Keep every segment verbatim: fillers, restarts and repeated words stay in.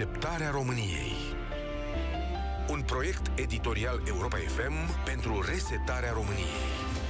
Deșteptarea României. Un proiect editorial Europa F M pentru resetarea României.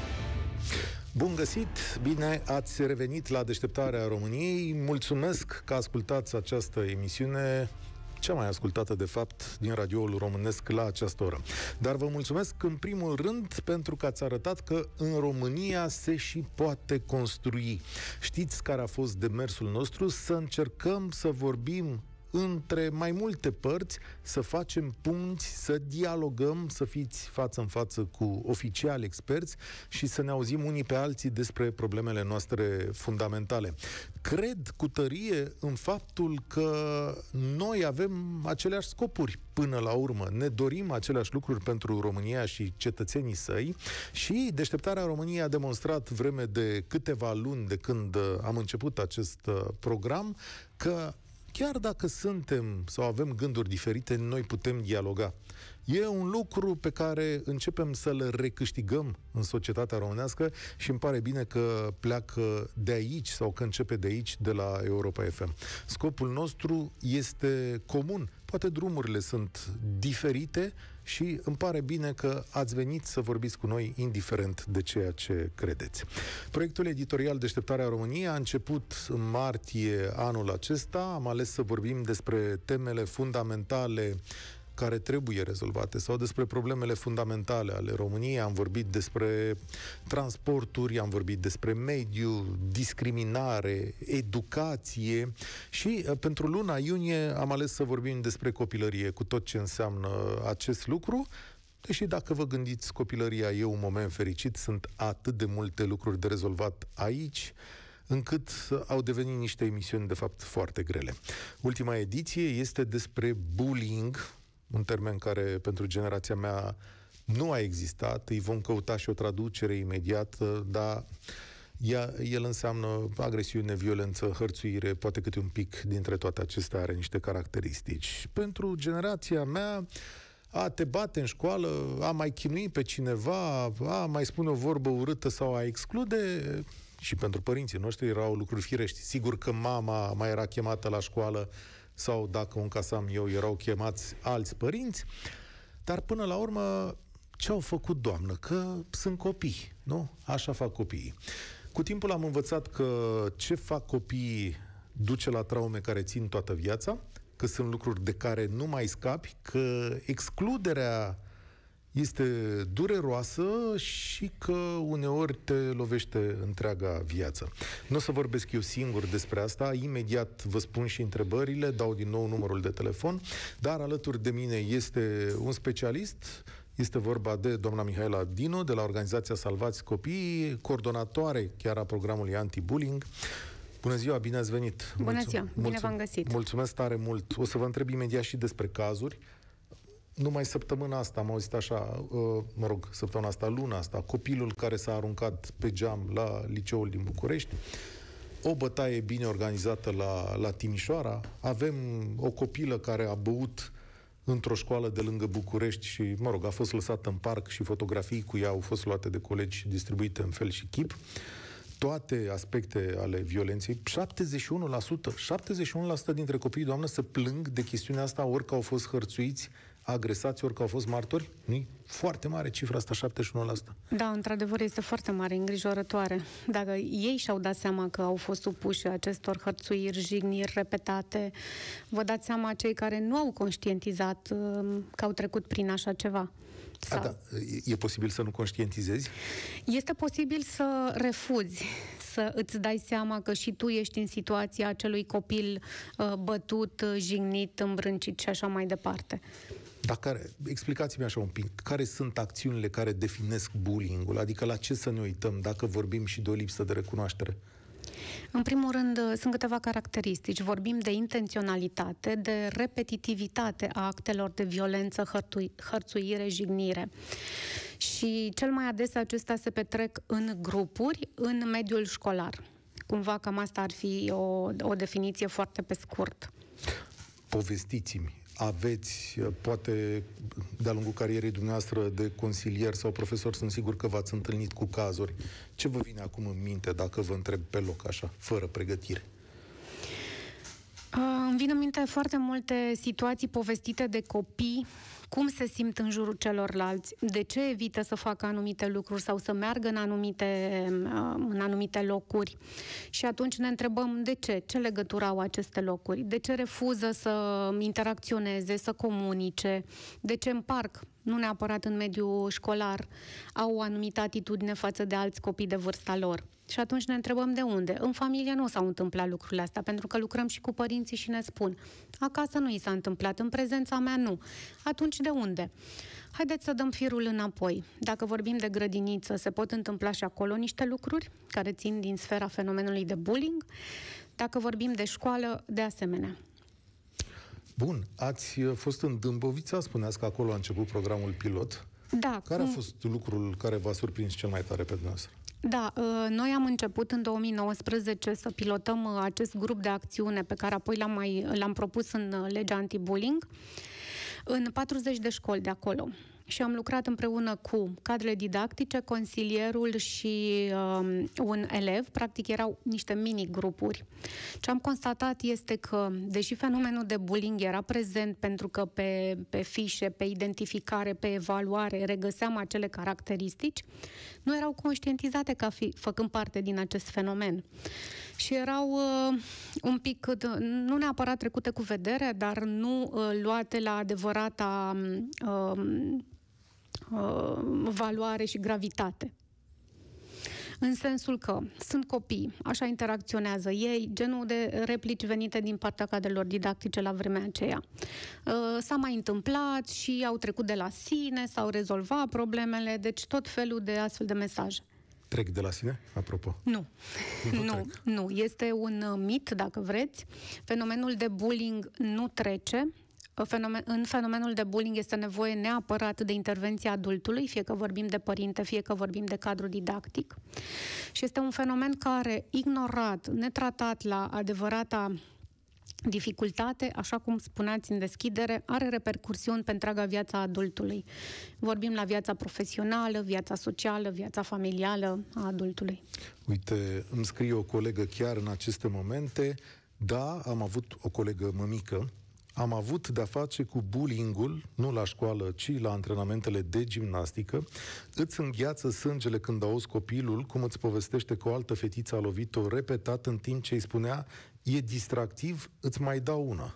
Bun găsit! Bine ați revenit la Deșteptarea României. Mulțumesc că ascultați această emisiune, cea mai ascultată, de fapt, din radioul românesc la această oră. Dar vă mulțumesc în primul rând pentru că ați arătat că în România se și poate construi. Știți care a fost demersul nostru? Să încercăm să vorbim între mai multe părți, să facem punți, să dialogăm, să fiți față în față cu oficiali, experți și să ne auzim unii pe alții despre problemele noastre fundamentale. Cred cu tărie în faptul că noi avem aceleași scopuri până la urmă. Ne dorim aceleași lucruri pentru România și cetățenii săi și Deșteptarea României a demonstrat vreme de câteva luni de când am început acest program că chiar dacă suntem sau avem gânduri diferite, noi putem dialoga. E un lucru pe care începem să-l recâștigăm în societatea românească și îmi pare bine că pleacă de aici sau că începe de aici, de la Europa F M. Scopul nostru este comun. Poate drumurile sunt diferite și îmi pare bine că ați venit să vorbiți cu noi indiferent de ceea ce credeți. Proiectul editorial Deșteptarea României a început în martie anul acesta. Am ales să vorbim despre temele fundamentale care trebuie rezolvate sau despre problemele fundamentale ale României. Am vorbit despre transporturi, am vorbit despre mediu, discriminare, educație și pentru luna iunie am ales să vorbim despre copilărie, cu tot ce înseamnă acest lucru. Deși dacă vă gândiți, copilăria e un moment fericit, sunt atât de multe lucruri de rezolvat aici, încât au devenit niște emisiuni, de fapt, foarte grele. Ultima ediție este despre bullying, un termen care pentru generația mea nu a existat. Îi vom căuta și o traducere imediată, dar ea, el înseamnă agresiune, violență, hărțuire, poate câte un pic dintre toate acestea are niște caracteristici. Pentru generația mea, a te bate în școală, a mai chinui pe cineva, a mai spune o vorbă urâtă sau a exclude, și pentru părinții noștri erau lucruri firești. Sigur că mama mai era chemată la școală sau, dacă un casam eu, erau chemați alți părinți, dar până la urmă ce au făcut, doamnă? Că sunt copii, nu? Așa fac copiii. Cu timpul am învățat că ce fac copiii duce la traume care țin toată viața, că sunt lucruri de care nu mai scapi, că excluderea este dureroasă și că uneori te lovește întreaga viață. Nu o să vorbesc eu singur despre asta, imediat vă spun și întrebările, dau din nou numărul de telefon, dar alături de mine este un specialist, este vorba de doamna Mihaela Dinu, de la organizația Salvați Copiii, coordonatoare chiar a programului anti-bullying. Bună ziua, bine ați venit! Bună Mulțum- ziua, bine v-am găsit! Mulțumesc tare mult! O să vă întreb imediat și despre cazuri. Numai săptămâna asta am auzit așa, mă rog, săptămâna asta, luna asta, copilul care s-a aruncat pe geam la liceul din București, o bătaie bine organizată la, la Timișoara, avem o copilă care a băut într-o școală de lângă București și, mă rog, a fost lăsată în parc și fotografii cu ea au fost luate de colegi și distribuite în fel și chip. Toate aspecte ale violenței, șaptezeci și unu la sută, șaptezeci și unu la sută dintre copiii, doamnă, se plâng de chestiunea asta, ori că au fost hărțuiți, agresați, ori că au fost martori. Nu-i foarte mare cifra asta, șaptezeci și unu la sută. Da, într-adevăr, este foarte mare, îngrijorătoare. Dacă ei și-au dat seama că au fost supuși acestor hărțuiri, jigniri repetate, vă dați seama cei care nu au conștientizat că au trecut prin așa ceva. Sau... A, da. E posibil să nu conștientizezi? Este posibil să refuzi, să îți dai seama că și tu ești în situația acelui copil uh, bătut, jignit, îmbrâncit și așa mai departe. Dar care, explicați-mi așa un pic, care sunt acțiunile care definesc bullying-ul? Adică la ce să ne uităm dacă vorbim și de o lipsă de recunoaștere? În primul rând, sunt câteva caracteristici. Vorbim de intenționalitate, de repetitivitate a actelor de violență, hărtui, hărțuire, jignire. Și cel mai adesea acestea se petrec în grupuri, în mediul școlar. Cumva cam asta ar fi o, o definiție foarte pe scurt. Povestiți-mi. Aveți, poate, de-a lungul carierei dumneavoastră de consilier sau profesor, sunt sigur că v-ați întâlnit cu cazuri. Ce vă vine acum în minte dacă vă întreb pe loc, așa, fără pregătire? Îmi vin în minte foarte multe situații povestite de copii, cum se simt în jurul celorlalți, de ce evită să facă anumite lucruri sau să meargă în anumite, în anumite locuri. Și atunci ne întrebăm de ce, ce legătură au aceste locuri, de ce refuză să interacționeze, să comunice, de ce în parc, nu neapărat în mediul școlar, au o anumită atitudine față de alți copii de vârsta lor. Și atunci ne întrebăm de unde. În familie nu s-au întâmplat lucrurile astea, pentru că lucrăm și cu părinții și ne spun acasă nu i s-a întâmplat, în prezența mea nu. Atunci de unde? Haideți să dăm firul înapoi. Dacă vorbim de grădiniță, se pot întâmpla și acolo niște lucruri care țin din sfera fenomenului de bullying. Dacă vorbim de școală, de asemenea. Bun, ați fost în Dâmbovița, spuneați că acolo a început programul pilot. Da. Care a fost lucrul care v-a surprins cel mai tare pe dumneavoastră? Da, noi am început în două mii nouăsprezece să pilotăm acest grup de acțiune pe care apoi l-am, mai, l-am propus în legea anti-bullying în patruzeci de școli de acolo. Și am lucrat împreună cu cadrele didactice, consilierul și um, un elev. Practic erau niște mini-grupuri. Ce am constatat este că, deși fenomenul de bullying era prezent pentru că pe, pe fișe, pe identificare, pe evaluare regăseam acele caracteristici, nu erau conștientizate ca fi, făcând parte din acest fenomen. Și erau uh, un pic, nu neapărat trecute cu vedere, dar nu uh, luate la adevărata uh, uh, valoare și gravitate. În sensul că sunt copii, așa interacționează ei, genul de replici venite din partea cadrelor didactice la vremea aceea. Uh, s-a mai întâmplat și au trecut de la sine, s-au rezolvat problemele, deci tot felul de astfel de mesaje. Trec de la sine, apropo? Nu. Nu, nu, nu. Este un mit, dacă vreți. Fenomenul de bullying nu trece. Fenomen, în fenomenul de bullying este nevoie neapărat de intervenția adultului, fie că vorbim de părinte, fie că vorbim de cadru didactic. Și este un fenomen care, ignorat, netratat la adevărata dificultate, așa cum spuneați în deschidere, are repercursiuni pe întreaga viața adultului. Vorbim la viața profesională, viața socială, viața familială a adultului. Uite, îmi scrie o colegă chiar în aceste momente, da, am avut o colegă mămică, am avut de-a face cu bullying-ul, nu la școală, ci la antrenamentele de gimnastică. Îți îngheață sângele când auzi copilul, cum îți povestește că o altă fetiță a lovit-o repetat în timp ce îi spunea e distractiv, îți mai dau una.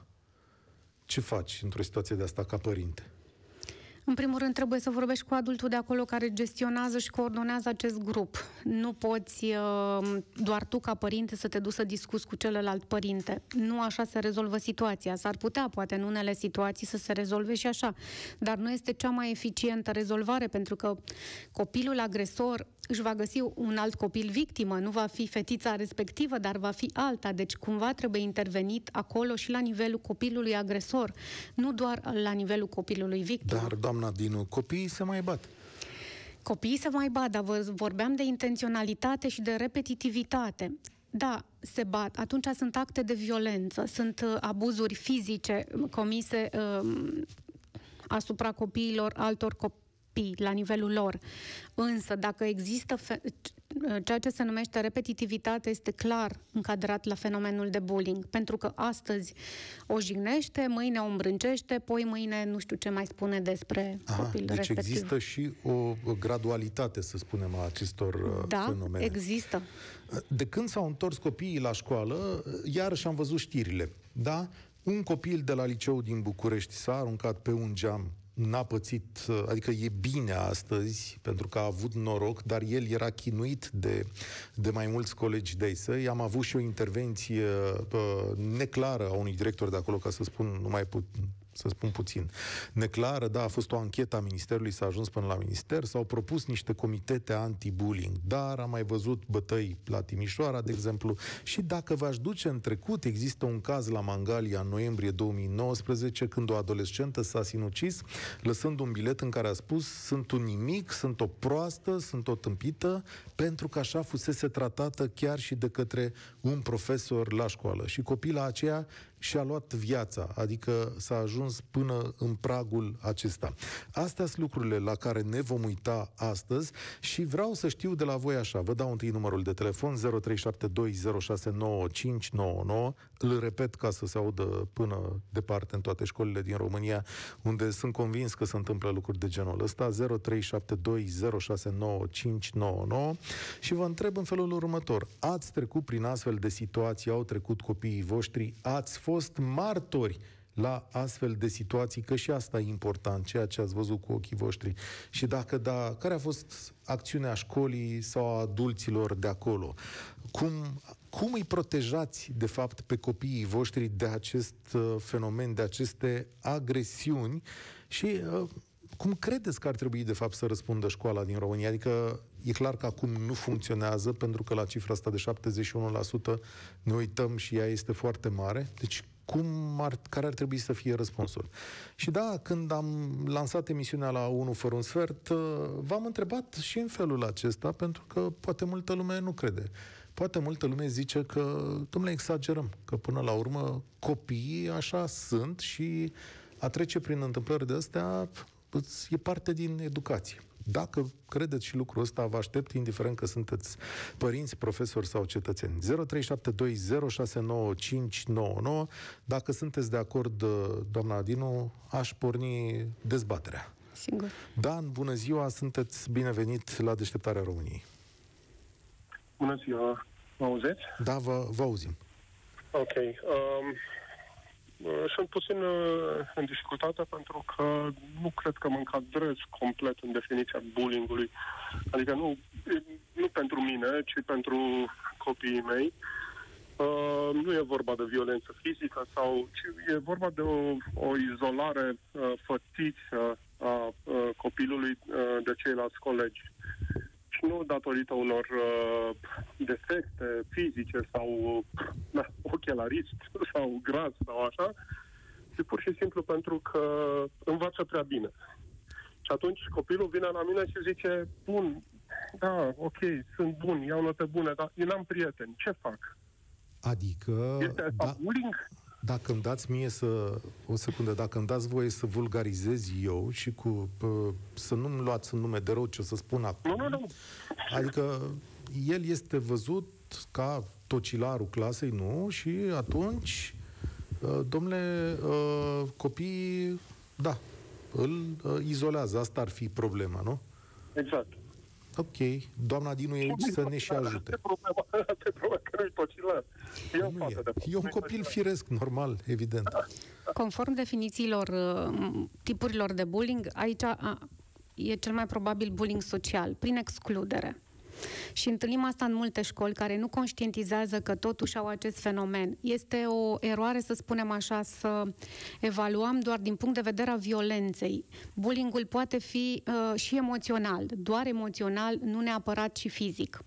Ce faci într-o situație de asta ca părinte? În primul rând, trebuie să vorbești cu adultul de acolo care gestionează și coordonează acest grup. Nu poți doar tu, ca părinte, să te duci să discuți cu celălalt părinte. Nu așa se rezolvă situația. S-ar putea, poate, în unele situații să se rezolve și așa. Dar nu este cea mai eficientă rezolvare, pentru că copilul agresor își va găsi un alt copil victimă. Nu va fi fetița respectivă, dar va fi alta. Deci, cumva, trebuie intervenit acolo și la nivelul copilului agresor, nu doar la nivelul copilului victimă. Dar, doamna Dinu, copiii se mai bat. Copiii se mai bat, dar vorbeam de intenționalitate și de repetitivitate. Da, se bat. Atunci sunt acte de violență, sunt uh, abuzuri fizice comise uh, asupra copiilor altor copii la nivelul lor. Însă, dacă există fe- ceea ce se numește repetitivitate, este clar încadrat la fenomenul de bullying. Pentru că astăzi o jignește, mâine o îmbrâncește, poi mâine nu știu ce mai spune despre Aha, copilul deci respectiv. Deci există și o gradualitate, să spunem, a acestor da, fenomene. Da, există. De când s-au întors copiii la școală, iarăși am văzut știrile. Da? Un copil de la liceul din București s-a aruncat pe un geam, n-a pățit, adică e bine astăzi, pentru că a avut noroc, dar el era chinuit de, de mai mulți colegi de-ai săi. Am avut și o intervenție uh, neclară a unui director de acolo, ca să spun numai pu- să spun puțin, neclară, da, a fost o anchetă a Ministerului, s-a ajuns până la Minister, s-au propus niște comitete anti-bullying, dar am mai văzut bătăi la Timișoara, de exemplu, și dacă v-aș duce în trecut, există un caz la Mangalia în noiembrie două mii nouăsprezece, când o adolescentă s-a sinucis, lăsând un bilet în care a spus, sunt un nimic, sunt o proastă, sunt o tâmpită, pentru că așa fusese tratată chiar și de către un profesor la școală. Și copila aceea și-a luat viața, adică s-a ajuns până în pragul acesta. Astea sunt lucrurile la care ne vom uita astăzi și vreau să știu de la voi așa. Vă dau întâi numărul de telefon zero trei șapte doi zero șase nouă cinci nouă nouă. Îl repet ca să se audă până departe în toate școlile din România, unde sunt convins că se întâmplă lucruri de genul ăsta. zero trei șapte doi zero șase nouă cinci nouă nouă. Și vă întreb în felul următor. Ați trecut prin astfel de situații, au trecut copiii voștri, ați fost martori la astfel de situații, că și asta e important, ceea ce ați văzut cu ochii voștri. Și dacă da, care a fost acțiunea școlii sau a adulților de acolo? Cum, cum îi protejați, de fapt, pe copiii voștri de acest uh, fenomen, de aceste agresiuni și uh, cum credeți că ar trebui, de fapt, să răspundă școala din România? Adică e clar că acum nu funcționează, pentru că la cifra asta de șaptezeci și unu la sută ne uităm și ea este foarte mare. Deci cum ar, care ar trebui să fie răspunsul? Și da, când am lansat emisiunea la unu fără un sfert, v-am întrebat și în felul acesta, pentru că poate multă lume nu crede. Poate multă lume zice că, dom'le, exagerăm, că până la urmă copiii așa sunt și a trece prin întâmplări de astea e parte din educație. Dacă credeți și lucrul ăsta, vă aștept, indiferent că sunteți părinți, profesori sau cetățeni. zero trei șapte doi zero șase nouă cinci nouă nouă. Dacă sunteți de acord, doamna Adinu, aș porni dezbaterea. Sigur. Dan, bună ziua, sunteți binevenit la Deșteptarea României. Bună ziua, mă auziți? Da, vă, vă auzim. Ok. Um... Sunt puțin uh, în dificultate pentru că nu cred că mă încadrez complet în definiția bullying-ului. Adică nu, nu pentru mine, ci pentru copiii mei. Uh, nu e vorba de violență fizică, sau, ci e vorba de o, o izolare uh, fățiță a uh, copilului uh, de ceilalți colegi. Și nu datorită unor uh, defecte fizice sau uh, ochelarist sau gras sau așa, ci pur și simplu pentru că învață prea bine. Și atunci copilul vine la mine și zice, bun, da, ok, sunt bun, iau note bune, dar eu n-am prieteni, ce fac? Adică... Este asta da, bullying? Dacă îmi dați mie să... O secundă, dacă îmi dați voie să vulgarizez eu și cu... Pă, să nu-mi luați în nume de rău ce o să spun acum. Nu, nu, nu. Adică el este văzut ca tocilarul clasei, nu? Și atunci, domnule, copiii, da, îl izolează. Asta ar fi problema, nu? Exact. Ok. Doamna Dinu e aici să ne și ajute. Asta e problema, asta e problema că nu-i tocilar. Nu e. E un copil firesc, normal, evident. Conform definițiilor tipurilor de bullying, aici e cel mai probabil bullying social, prin excludere. Și întâlnim asta în multe școli care nu conștientizează că totuși au acest fenomen. Este o eroare, să spunem așa, să evaluăm doar din punct de vedere a violenței. Bullying-ul poate fi uh, și emoțional, doar emoțional, nu neapărat și fizic.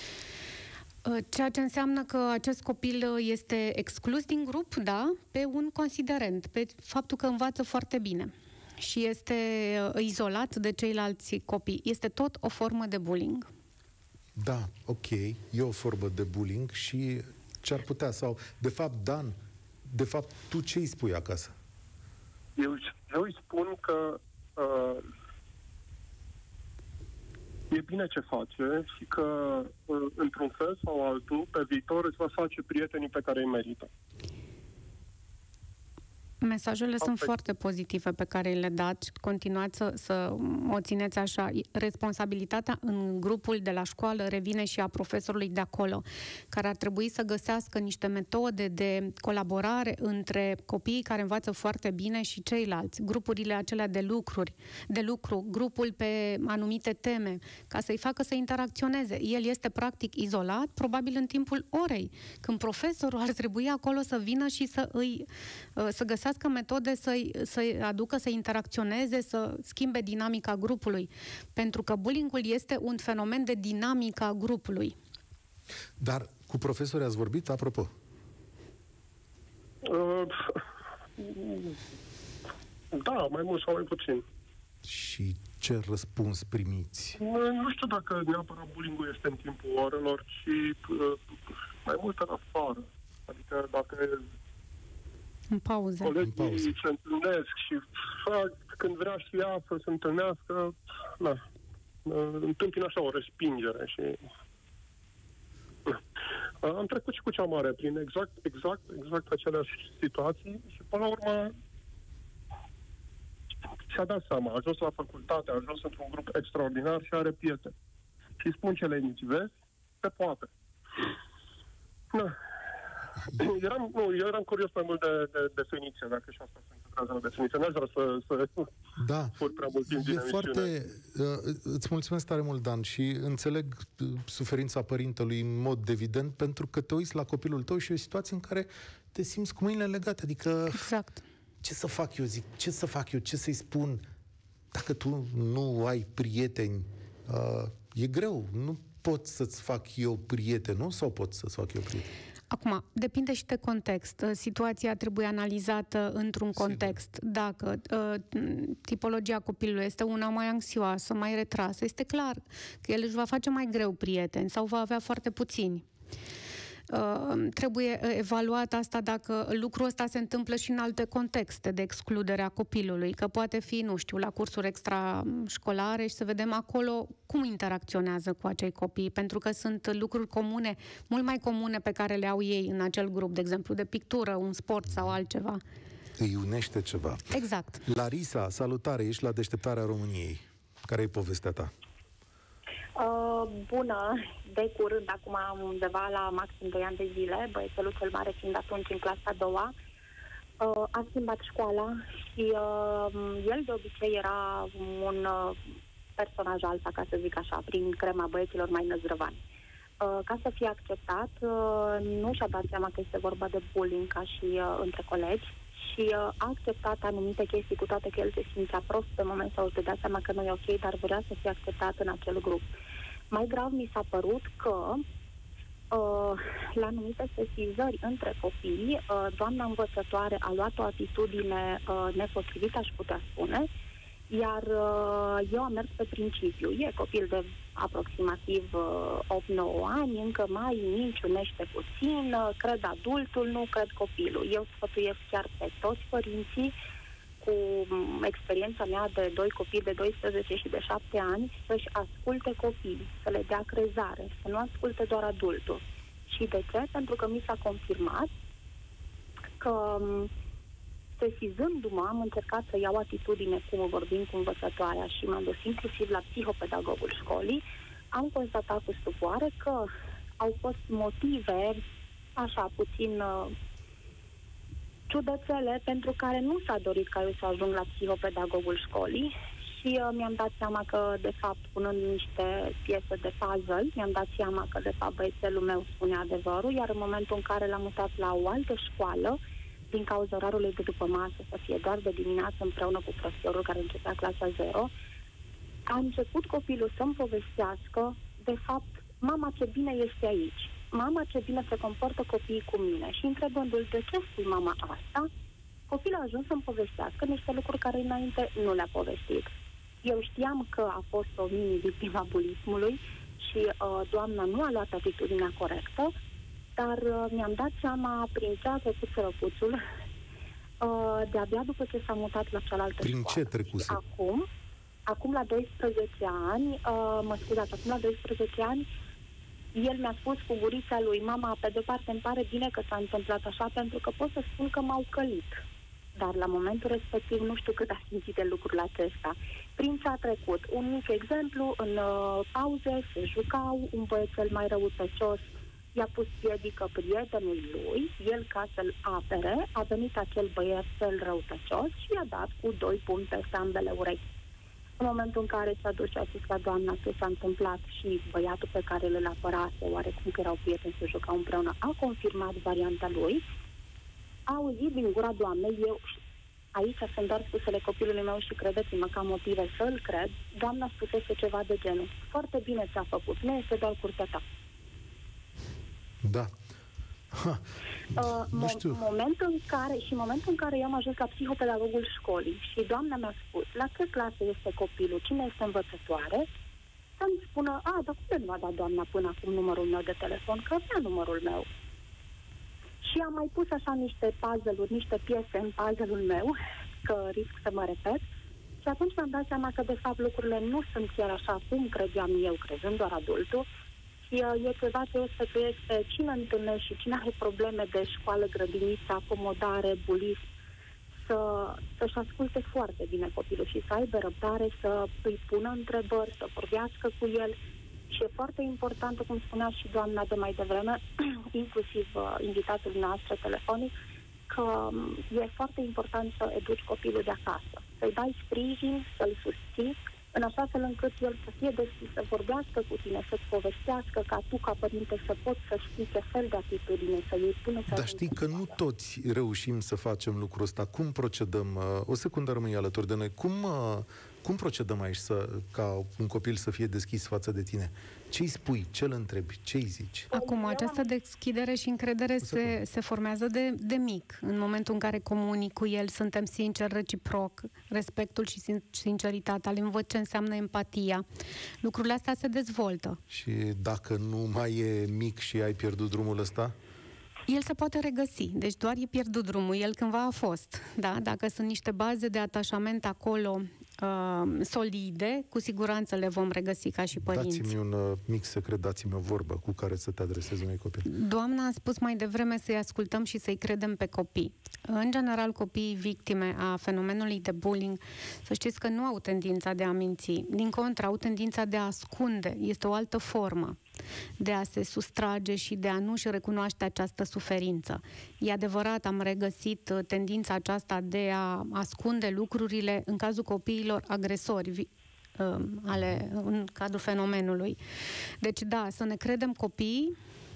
Uh, ceea ce înseamnă că acest copil este exclus din grup, da, pe un considerent, pe faptul că învață foarte bine și este uh, izolat de ceilalți copii. Este tot o formă de bullying. Da, ok, e o formă de bullying și ce ar putea, sau, de fapt, Dan, de fapt, tu ce îi spui acasă? Eu, eu îi spun că uh, e bine ce face și că, uh, într-un fel sau altul, pe viitor îți va face prietenii pe care îi merită. Mesajele sunt foarte pozitive pe care le dați. Continuați să, să o țineți așa. Responsabilitatea în grupul de la școală revine și a profesorului de acolo, care ar trebui să găsească niște metode de colaborare între copiii care învață foarte bine și ceilalți. Grupurile acelea de lucruri, de lucru, grupul pe anumite teme, ca să-i facă să interacționeze. El este practic izolat, probabil în timpul orei, când profesorul ar trebui acolo să vină și să îi să găsească metode să-i, să-i aducă, să interacționeze, să schimbe dinamica grupului. Pentru că bullying-ul este un fenomen de dinamică a grupului. Dar cu profesorii ați vorbit, apropo? Uh, da, mai mult sau mai puțin. Și ce răspuns primiți? Nu știu dacă neapărat bullying-ul este în timpul orelor, ci uh, mai mult în afară. Adică dacă În pauze. Colegii În pauze. se întâlnesc și fac, când vrea și ea să se întâlnească, na, întâmpină așa o respingere și... Am trecut și cu cea mare prin exact, exact, exact aceleași situații și până la urmă și-a dat seama, a ajuns la facultate, a ajuns într-un grup extraordinar și are prieteni. Și îi spun cele mici, vezi? Se poate. Na. Eram, nu, eu eram curios mai mult de, de definiție, dacă și asta se încadrează la definiție. N-aș vrea să, să da. fur prea mult timp din E emisiune. foarte... Uh, îți mulțumesc tare mult, Dan, și înțeleg uh, suferința părintelui în mod evident, pentru că te uiți la copilul tău și e o situație în care te simți cu mâinile legate. Adică... Exact. Ce să fac eu, zic? Ce să fac eu? Ce să-i spun? Dacă tu nu ai prieteni, uh, e greu. Nu pot să-ți fac eu prieten, nu? Sau pot să-ți fac eu prieten? Acum, depinde și de context. Situația trebuie analizată într-un Sigur. context. Dacă uh, tipologia copilului este una mai anxioasă, mai retrasă, este clar că el își va face mai greu prieteni sau va avea foarte puțini. Uh, trebuie evaluat asta dacă lucrul ăsta se întâmplă și în alte contexte de excludere a copilului, că poate fi, nu știu, la cursuri extrașcolare și să vedem acolo cum interacționează cu acei copii, pentru că sunt lucruri comune, mult mai comune pe care le au ei în acel grup, de exemplu, de pictură, un sport sau altceva. Îi unește ceva. Exact. Larisa, salutare, ești la Deșteptarea României. Care e povestea ta? Uh, bună, de curând, acum undeva la maxim doi ani de zile, băiețelul cel mare fiind atunci în clasa a doua, uh, a schimbat școala și uh, el de obicei era un uh, personaj alta, ca să zic așa, prin crema băieților mai năzdrăvani. Uh, ca să fie acceptat, uh, nu și-a dat seama că este vorba de bullying ca și uh, între colegi și uh, a acceptat anumite chestii, cu toate că el se simțea prost pe moment sau își dădea seama că nu e ok, dar vrea să fie acceptat în acel grup. Mai grav mi s-a părut că uh, la anumite sesizări între copii, uh, doamna învățătoare a luat o atitudine uh, nepotrivită, aș putea spune, iar uh, eu am mers pe principiu. E copil de aproximativ uh, opt nouă ani, încă mai minciunește puțin, uh, cred adultul, nu cred copilul. Eu sfătuiesc chiar pe toți părinții, cu experiența mea de doi copii de doisprezece și de șapte ani, să-și asculte copiii, să le dea crezare, să nu asculte doar adultul. Și de ce? Pentru că mi s-a confirmat că, sesizându-mă, am încercat să iau atitudine, cum vorbim cu învățătoarea, și m-am dus inclusiv la psihopedagogul școlii, am constatat cu stupoare că au fost motive, așa, puțin uh, ciudățele, pentru care nu s-a dorit ca eu să ajung la psihopedagogul școlii și uh, mi-am dat seama că, de fapt, punând niște piese de puzzle, mi-am dat seama că, de fapt, băiețelul meu spune adevărul, iar în momentul în care l-am mutat la o altă școală, din cauza orarului de după masă, să fie doar de dimineață împreună cu profesorul care începea clasa zero, a început copilul să-mi povestească, de fapt, mama, ce bine este aici. Mama, ce bine se comportă copiii cu mine. Și întrebându-l de ce spui mama asta, copilul a ajuns să-mi povestească niște lucruri care înainte nu le-a povestit. Eu știam că a fost o mini-victima bulismului și uh, doamna nu a luat atitudinea corectă, dar uh, mi-am dat seama prin ce a trecut sărăcuțul uh, de-abia după ce s-a mutat la cealaltă Prin școală. ce trecuse? Și acum, acum la doisprezece ani, uh, mă scuzați, acum la doisprezece ani, el mi-a spus cu gurița lui, mama, pe de-o parte îmi pare bine că s-a întâmplat așa, pentru că pot să spun că m-au călit. Dar la momentul respectiv nu știu cât a simțit de lucrul acesta. Prin ce a trecut? Un mic exemplu, în uh, pauze se jucau, un băiețel mai răutăcios i-a pus piedică prietenului lui, el ca să-l apere, a venit acel băiețel răutăcios și i-a dat cu doi pumni peste ambele urechi. În momentul în care s-a dus și a zis la doamna ce s-a întâmplat și băiatul pe care îl apărase, oarecum că erau prieteni, se jucau împreună, a confirmat varianta lui, a auzit din gura doamnei, eu, aici sunt doar spusele copilului meu și credeți-mă că am motive să-l cred, doamna spusese ceva de genul, foarte bine ți-a făcut, nu este doar curtea ta. Da. Ha. Uh, nu mo- știu. momentul în care, și momentul în care eu am ajuns la psihopedagogul școlii și doamna mi-a spus la ce clasă este copilul, cine este învățătoare, să-mi spună, a, dar cum nu a dat doamna până acum numărul meu de telefon, că avea numărul meu. Și am mai pus așa niște puzzle-uri, niște piese în puzzle-ul meu, că risc să mă repet. Și atunci mi-am dat seama că, de fapt, lucrurile nu sunt chiar așa cum credeam eu, crezând doar adultul. Și uh, e ceva ce este că este cine întâlnește și cine are probleme de școală, grădiniță, acomodare, bulism, să, să-și asculte foarte bine copilul și să aibă răbdare, să îi pună întrebări, să vorbească cu el. Și e foarte important, cum spunea și doamna de mai devreme, inclusiv uh, invitatul nostru telefonic, că um, e foarte important să educi copilul de acasă, să-i dai sprijin, să-l susții, în așa fel încât el să fie deschis, să vorbească cu tine, să-ți povestească, ca tu, ca părinte, să poți să știi ce fel de atitudine să iei până să... Dar știi că nu toți reușim să facem lucrul ăsta. Cum procedăm? O secundă rămâi alături de noi. Cum, cum procedăm aici să, ca un copil să fie deschis față de tine? Ce-i spui? Ce-l întrebi? Ce-i zici? Acum, această deschidere și încredere se, se formează de, de mic. În momentul în care comunic cu el, suntem sinceri, reciproc, respectul și sinceritatea, le învăț ce înseamnă empatia. Lucrurile astea se dezvoltă. Și dacă nu mai e mic și ai pierdut drumul ăsta? El se poate regăsi, deci doar e pierdut drumul, el cândva a fost, da? Dacă sunt niște baze de atașament acolo uh, solide, cu siguranță le vom regăsi ca și părinți. Dați-mi un uh, mic secret, dați-mi o vorbă cu care să te adresezi unui copil. Doamna a spus mai devreme să-i ascultăm și să-i credem pe copii. În general, copiii victime a fenomenului de bullying, să știți că nu au tendința de a minți, din contră, au tendința de a ascunde, este o altă formă de a se sustrage și de a nu-și recunoaște această suferință. E adevărat, am regăsit tendința aceasta de a ascunde lucrurile în cazul copiilor agresori ale, în cadrul fenomenului. Deci, da, să ne credem copiii,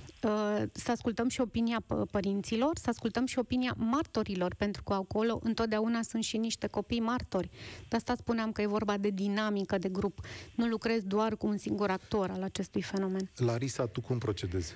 să ascultăm și opinia părinților, să ascultăm și opinia martorilor, pentru că acolo întotdeauna sunt și niște copii martori. De asta spuneam că e vorba de dinamică de grup. Nu lucrezi doar cu un singur actor al acestui fenomen. Larisa, tu cum procedezi?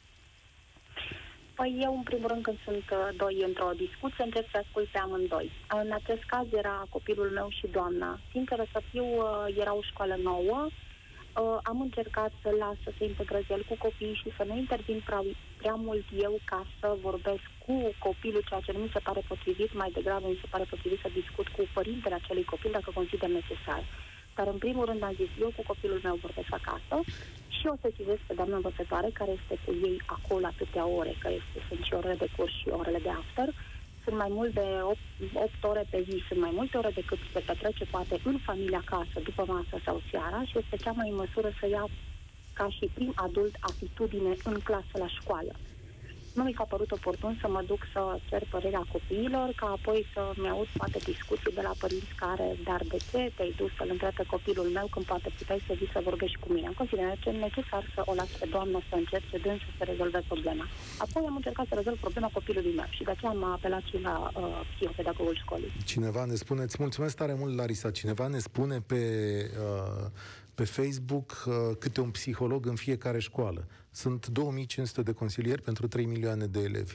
Păi eu, în primul rând, când sunt doi într-o discuție, încerc să ascult pe amândoi. În acest caz era copilul meu și doamna. Sinceră să fiu, era o școală nouă. Uh, am încercat să las să se integreze el cu copiii și să nu intervin prea, prea mult eu ca să vorbesc cu copilul, ceea ce nu mi se pare potrivit, mai degrabă mi se pare potrivit să discut cu părintele acelui copil dacă consider necesar. Dar în primul rând am zis, eu cu copilul meu vorbesc acasă și o să citesc pe doamna învățătoare care este cu ei acolo atâtea ore, că este, sunt și orele de curs și orele de after. Sunt mai mult de opt ore pe zi, sunt mai multe ore decât se petrece poate în familia acasă, după masă sau seara, și este cea mai în măsură să ia ca și prim adult atitudine în clasă la școală. Nu mi s-a părut oportun să mă duc să cer părerea copiilor, ca apoi să-mi aud poate discuții de la părinți care, dar de ce te-ai dus să-l întrebi pe copilul meu când poate puteai să vii să vorbești cu mine? Am considerat că e necesar să o las pe doamnă să încerce dânsă să rezolve problema. Apoi am încercat să rezolv problema copilului meu și de aceea am apelat și la uh, psihopedagogul școlii. Cineva ne spune, îți mulțumesc tare mult, Larisa, cineva ne spune pe... Uh, pe Facebook uh, câte un psiholog în fiecare școală. Sunt două mii cinci sute de consilieri pentru trei milioane de elevi.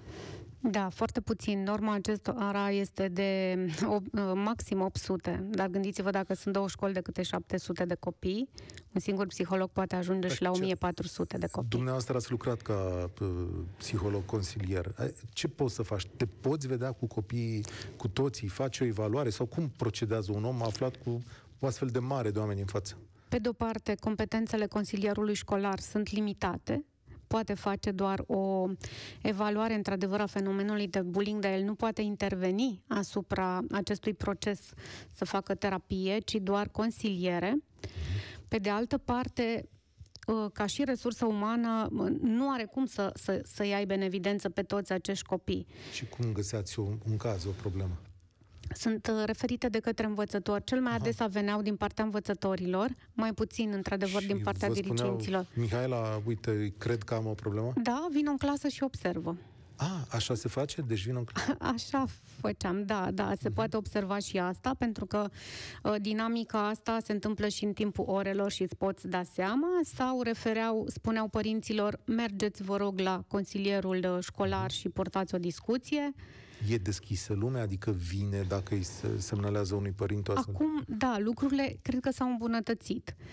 Da, foarte puțin. Norma acestora este de o, maxim opt sute, dar gândiți-vă, dacă sunt două școli de câte șapte sute de copii, un singur psiholog poate ajunge și la o mie patru sute de copii. Dumneavoastră ați lucrat ca uh, psiholog consilier. Ce poți să faci? Te poți vedea cu copiii, cu toții, faci o evaluare sau cum procedează un om aflat cu o astfel de mare de oameni în față? Pe de-o parte, competențele consilierului școlar sunt limitate, poate face doar o evaluare într-adevăr a fenomenului de bullying, dar el nu poate interveni asupra acestui proces să facă terapie, ci doar consiliere. Pe de altă parte, ca și resursă umană, nu are cum să, să, să-i aibă în evidență pe toți acești copii. Și cum găseați un, un caz, o problemă? Sunt referite de către învățători. Cel mai Aha. adesea veneau din partea învățătorilor, mai puțin, într-adevăr, și din partea dirigenților. Mihaela, uite, cred că am o problemă? Da, vin în clasă și observă. A, așa se face? Deci vin în clasă? Așa făceam, da, da, se uh-huh. poate observa și asta, pentru că uh, dinamica asta se întâmplă și în timpul orelor și îți poți da seama, sau refereau, spuneau părinților, mergeți, vă rog, la consilierul școlar uh-huh. și portați o discuție. E deschisă lumea? Adică vine dacă îi semnalează unui părinte o astfel? Acum, da, lucrurile cred că s-au îmbunătățit.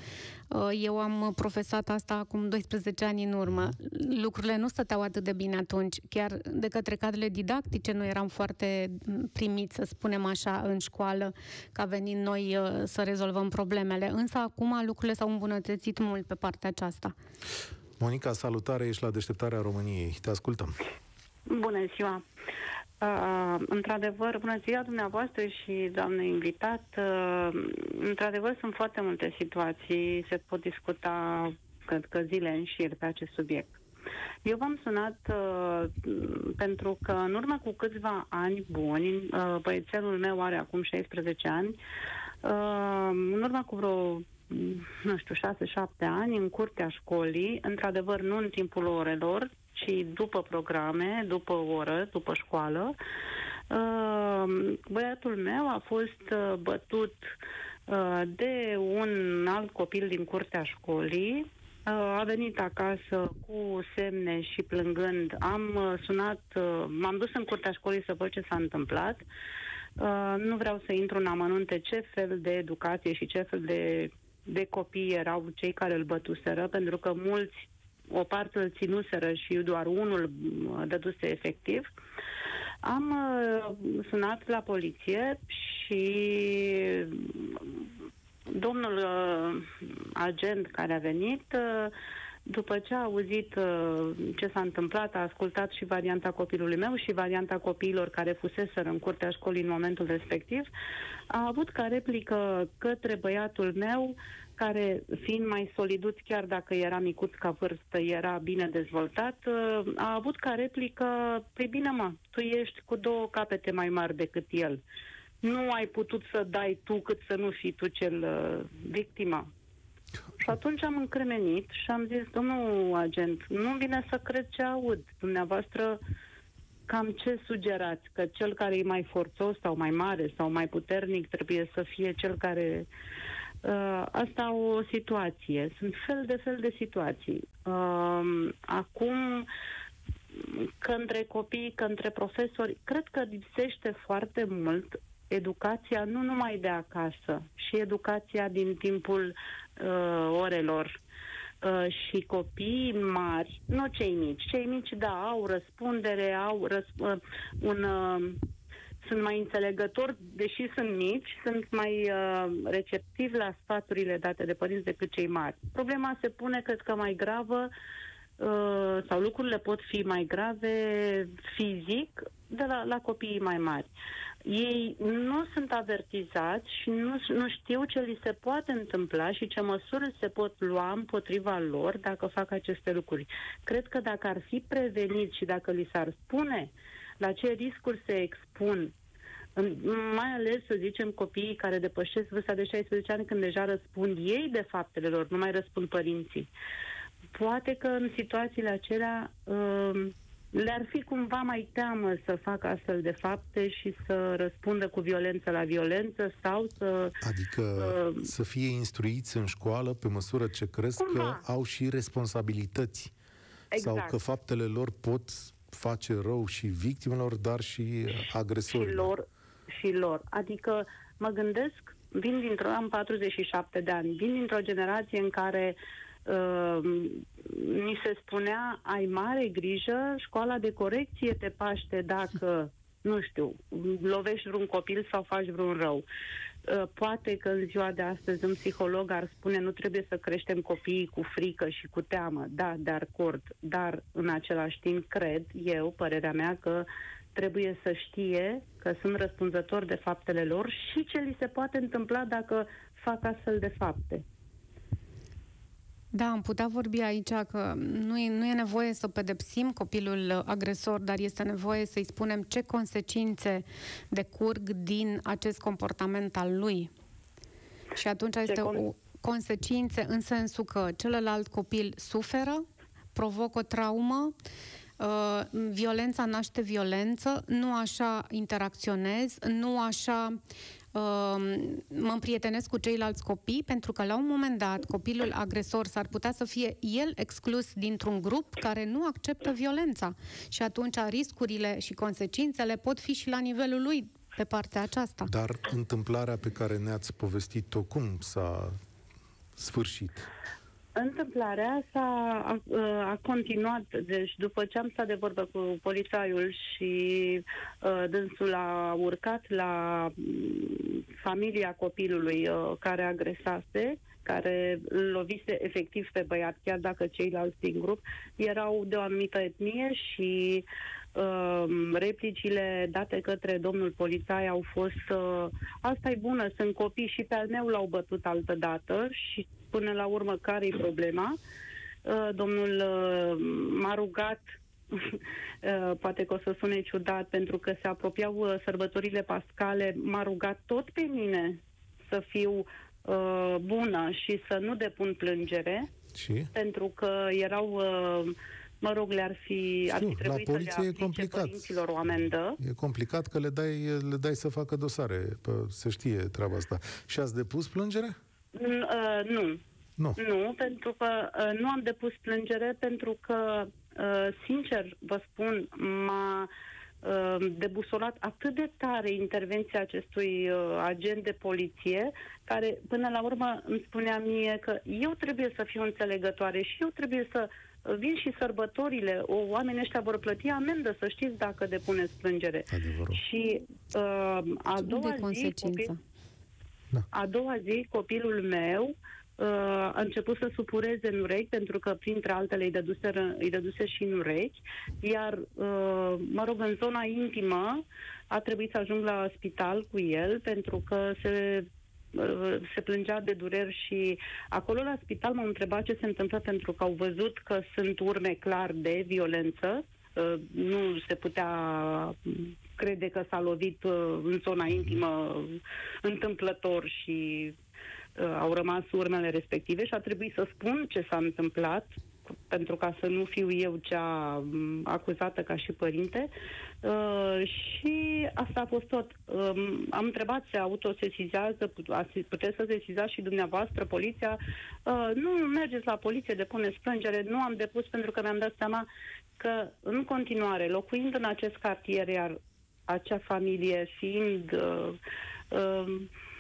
Eu am profesat asta acum doisprezece ani în urmă. Lucrurile nu stăteau atât de bine atunci. Chiar de către cadrele didactice nu eram foarte primiți, să spunem așa, în școală, ca venind noi să rezolvăm problemele. Însă acum lucrurile s-au îmbunătățit mult pe partea aceasta. Monica, salutare, ești la Deșteptarea României. Te ascultăm. Bună ziua! Uh, într-adevăr, bună ziua dumneavoastră și doamne invitat. Uh, într-adevăr, sunt foarte multe situații, se pot discuta, cred că zile în șir pe acest subiect. Eu v-am sunat uh, pentru că în urmă cu câțiva ani buni, uh, băiețelul meu are acum șaisprezece ani, uh, în urmă cu vreo nu știu, șase șapte ani, în curtea școlii, într-adevăr nu în timpul orelor, ci după programe, după oră, după școală, băiatul meu a fost bătut de un alt copil din curtea școlii. A venit acasă cu semne și plângând. Am sunat, m-am dus în curtea școlii să văd ce s-a întâmplat. Nu vreau să intru în amănunte ce fel de educație și ce fel de de copii erau cei care îl bătuseră, pentru că mulți, o parte îl ținuseră și doar unul dăduse efectiv. Am uh, sunat la poliție și domnul uh, agent care a venit, uh, după ce a auzit uh, ce s-a întâmplat, a ascultat și varianta copilului meu și varianta copiilor care fuseseră în curtea școlii în momentul respectiv, a avut ca replică către băiatul meu, care, fiind mai soliduț, chiar dacă era micuț ca vârstă, era bine dezvoltat, uh, a avut ca replică: păi bine mă, tu ești cu două capete mai mari decât el. Nu ai putut să dai tu cât să nu fii tu cel uh, victima. Și atunci am încremenit și am zis: domnul agent, nu vine să cred ce aud. Dumneavoastră cam ce sugerați? Că cel care e mai forțos sau mai mare sau mai puternic trebuie să fie cel care... Uh, asta o situație. Sunt fel de fel de situații. Uh, acum, că între copii, că între profesori, cred că lipsește foarte mult educația nu numai de acasă, și educația din timpul uh, orelor. Uh, și copiii mari, nu cei mici, cei mici, da, au răspundere, au răsp- uh, un, uh, sunt mai înțelegători, deși sunt mici, sunt mai uh, receptivi la sfaturile date de părinți decât cei mari. Problema se pune, cred că, mai gravă, uh, sau lucrurile pot fi mai grave fizic de la, la copiii mai mari. Ei nu sunt avertizați și nu, nu știu ce li se poate întâmpla și ce măsuri se pot lua împotriva lor dacă fac aceste lucruri. Cred că dacă ar fi prevenit și dacă li s-ar spune la ce riscuri se expun, mai ales, să zicem, copiii care depășesc vârsta de șaisprezece ani, când deja răspund ei de faptele lor, nu mai răspund părinții. Poate că în situațiile acelea uh, le-ar fi cumva mai teamă să facă astfel de fapte și să răspundă cu violență la violență sau să... Adică uh, să fie instruiți în școală pe măsură ce cresc cumva că au și responsabilități. Exact. Sau că faptele lor pot face rău și victimelor, dar și agresorilor. Și lor, și lor. Adică mă gândesc, vin dintr-o, am patruzeci și șapte de ani, vin dintr-o generație în care Uh, mi se spunea: ai mare grijă, școala de corecție te paște dacă, nu știu, lovești vreun copil sau faci vreun rău. Uh, poate că în ziua de astăzi un psiholog ar spune: nu trebuie să creștem copiii cu frică și cu teamă. Da, de acord, dar în același timp cred eu, părerea mea, că trebuie să știe că sunt răspunzători de faptele lor și ce li se poate întâmpla dacă fac astfel de fapte. Da, am putea vorbi aici că nu e, nu e nevoie să pedepsim copilul agresor, dar este nevoie să-i spunem ce consecințe decurg din acest comportament al lui. Și atunci este o consecință în sensul că celălalt copil suferă, provocă o traumă, uh, violența naște violență, nu așa interacționez, nu așa... mă împrietenesc cu ceilalți copii, pentru că la un moment dat copilul agresor s-ar putea să fie el exclus dintr-un grup care nu acceptă violența și atunci riscurile și consecințele pot fi și la nivelul lui pe partea aceasta. Dar întâmplarea pe care ne-ați povestit-o, cum s-a sfârșit? Întâmplarea s-a, a, a continuat, deci după ce am stat de vorbă cu polițaiul și uh, dânsul a urcat la um, familia copilului uh, care agresase, care îl lovise efectiv pe băiat, chiar dacă ceilalți din grup erau de o anumită etnie și uh, replicile date către domnul polițai au fost uh, asta-i bună, sunt copii și pe al meu l-au bătut altă dată și până la urmă care-i problema? Uh, domnul uh, m-a rugat uh, poate că o să sune ciudat pentru că se apropiau uh, sărbătorile pascale, m-a rugat tot pe mine să fiu Uh, bună și să nu depun plângere, și? pentru că erau, uh, mă rog, le-ar fi, ar fi trebuit la poliție să le e complicat. părinților o amendă. E complicat că le dai, le dai să facă dosare, se știe treaba asta. Și ați depus plângere? N- uh, nu. Nu. Nu, pentru că uh, nu am depus plângere, pentru că, uh, sincer, vă spun, m-a debusolat atât de tare intervenția acestui uh, agent de poliție, care până la urmă îmi spunea mie că eu trebuie să fiu înțelegătoare și eu trebuie să vin și sărbătorile, o, oamenii ăștia vor plăti amendă, să știți, dacă depuneți plângere. Adevărul. Și uh, a doua zi, copil, da. a doua zi copilul meu Uh, a început să supureze în urechi, pentru că, printre altele, îi dăduse, îi dăduse și în urechi, iar, uh, mă rog, în zona intimă a trebuit să ajung la spital cu el, pentru că se, uh, se plângea de dureri și acolo la spital m-au întrebat ce se întâmplă, pentru că au văzut că sunt urme clar de violență, uh, nu se putea crede că s-a lovit uh, în zona intimă întâmplător și au rămas urmele respective și a trebuit să spun ce s-a întâmplat, pentru ca să nu fiu eu cea acuzată ca și părinte. Uh, și asta a fost tot. Uh, am întrebat, se autosesizează, puteți să sesizați și dumneavoastră poliția? Uh, nu, mergeți la poliție, depuneți plângere. Nu am depus pentru că mi-am dat seama că, în continuare, locuind în acest cartier, iar acea familie fiind... Uh, uh,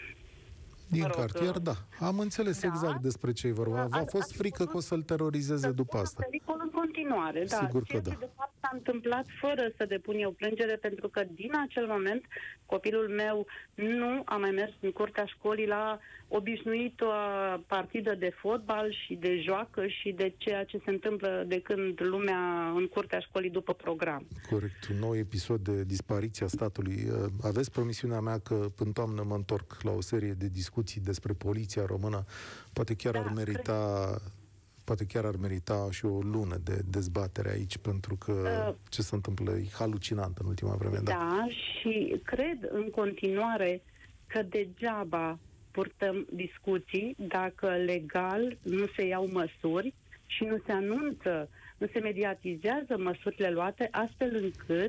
Din mă rog, cartier, da. Am înțeles da. exact despre ce e vorba. V-a fost frică că o să-l terorizeze după asta. Pericol în continuare, da. Sigur că Ceea da. ce de fapt s-a întâmplat fără să depun eu plângere, pentru că din acel moment copilul meu nu a mai mers în curtea școlii la obișnuită partidă de fotbal și de joacă și de ceea ce se întâmplă de când lumea în curtea școlii după program. Corect. Un nou episod de dispariția statului. Aveți promisiunea mea că în toamnă mă întorc la o serie de discuții despre poliția română. Poate chiar Da, ar merita... cred. Poate chiar ar merita și o lună de dezbatere aici, pentru că uh, ce se întâmplă e halucinant în ultima vreme. Da, da, și cred în continuare că degeaba purtăm discuții dacă legal nu se iau măsuri și nu se anunță, nu se mediatizează măsurile luate, astfel încât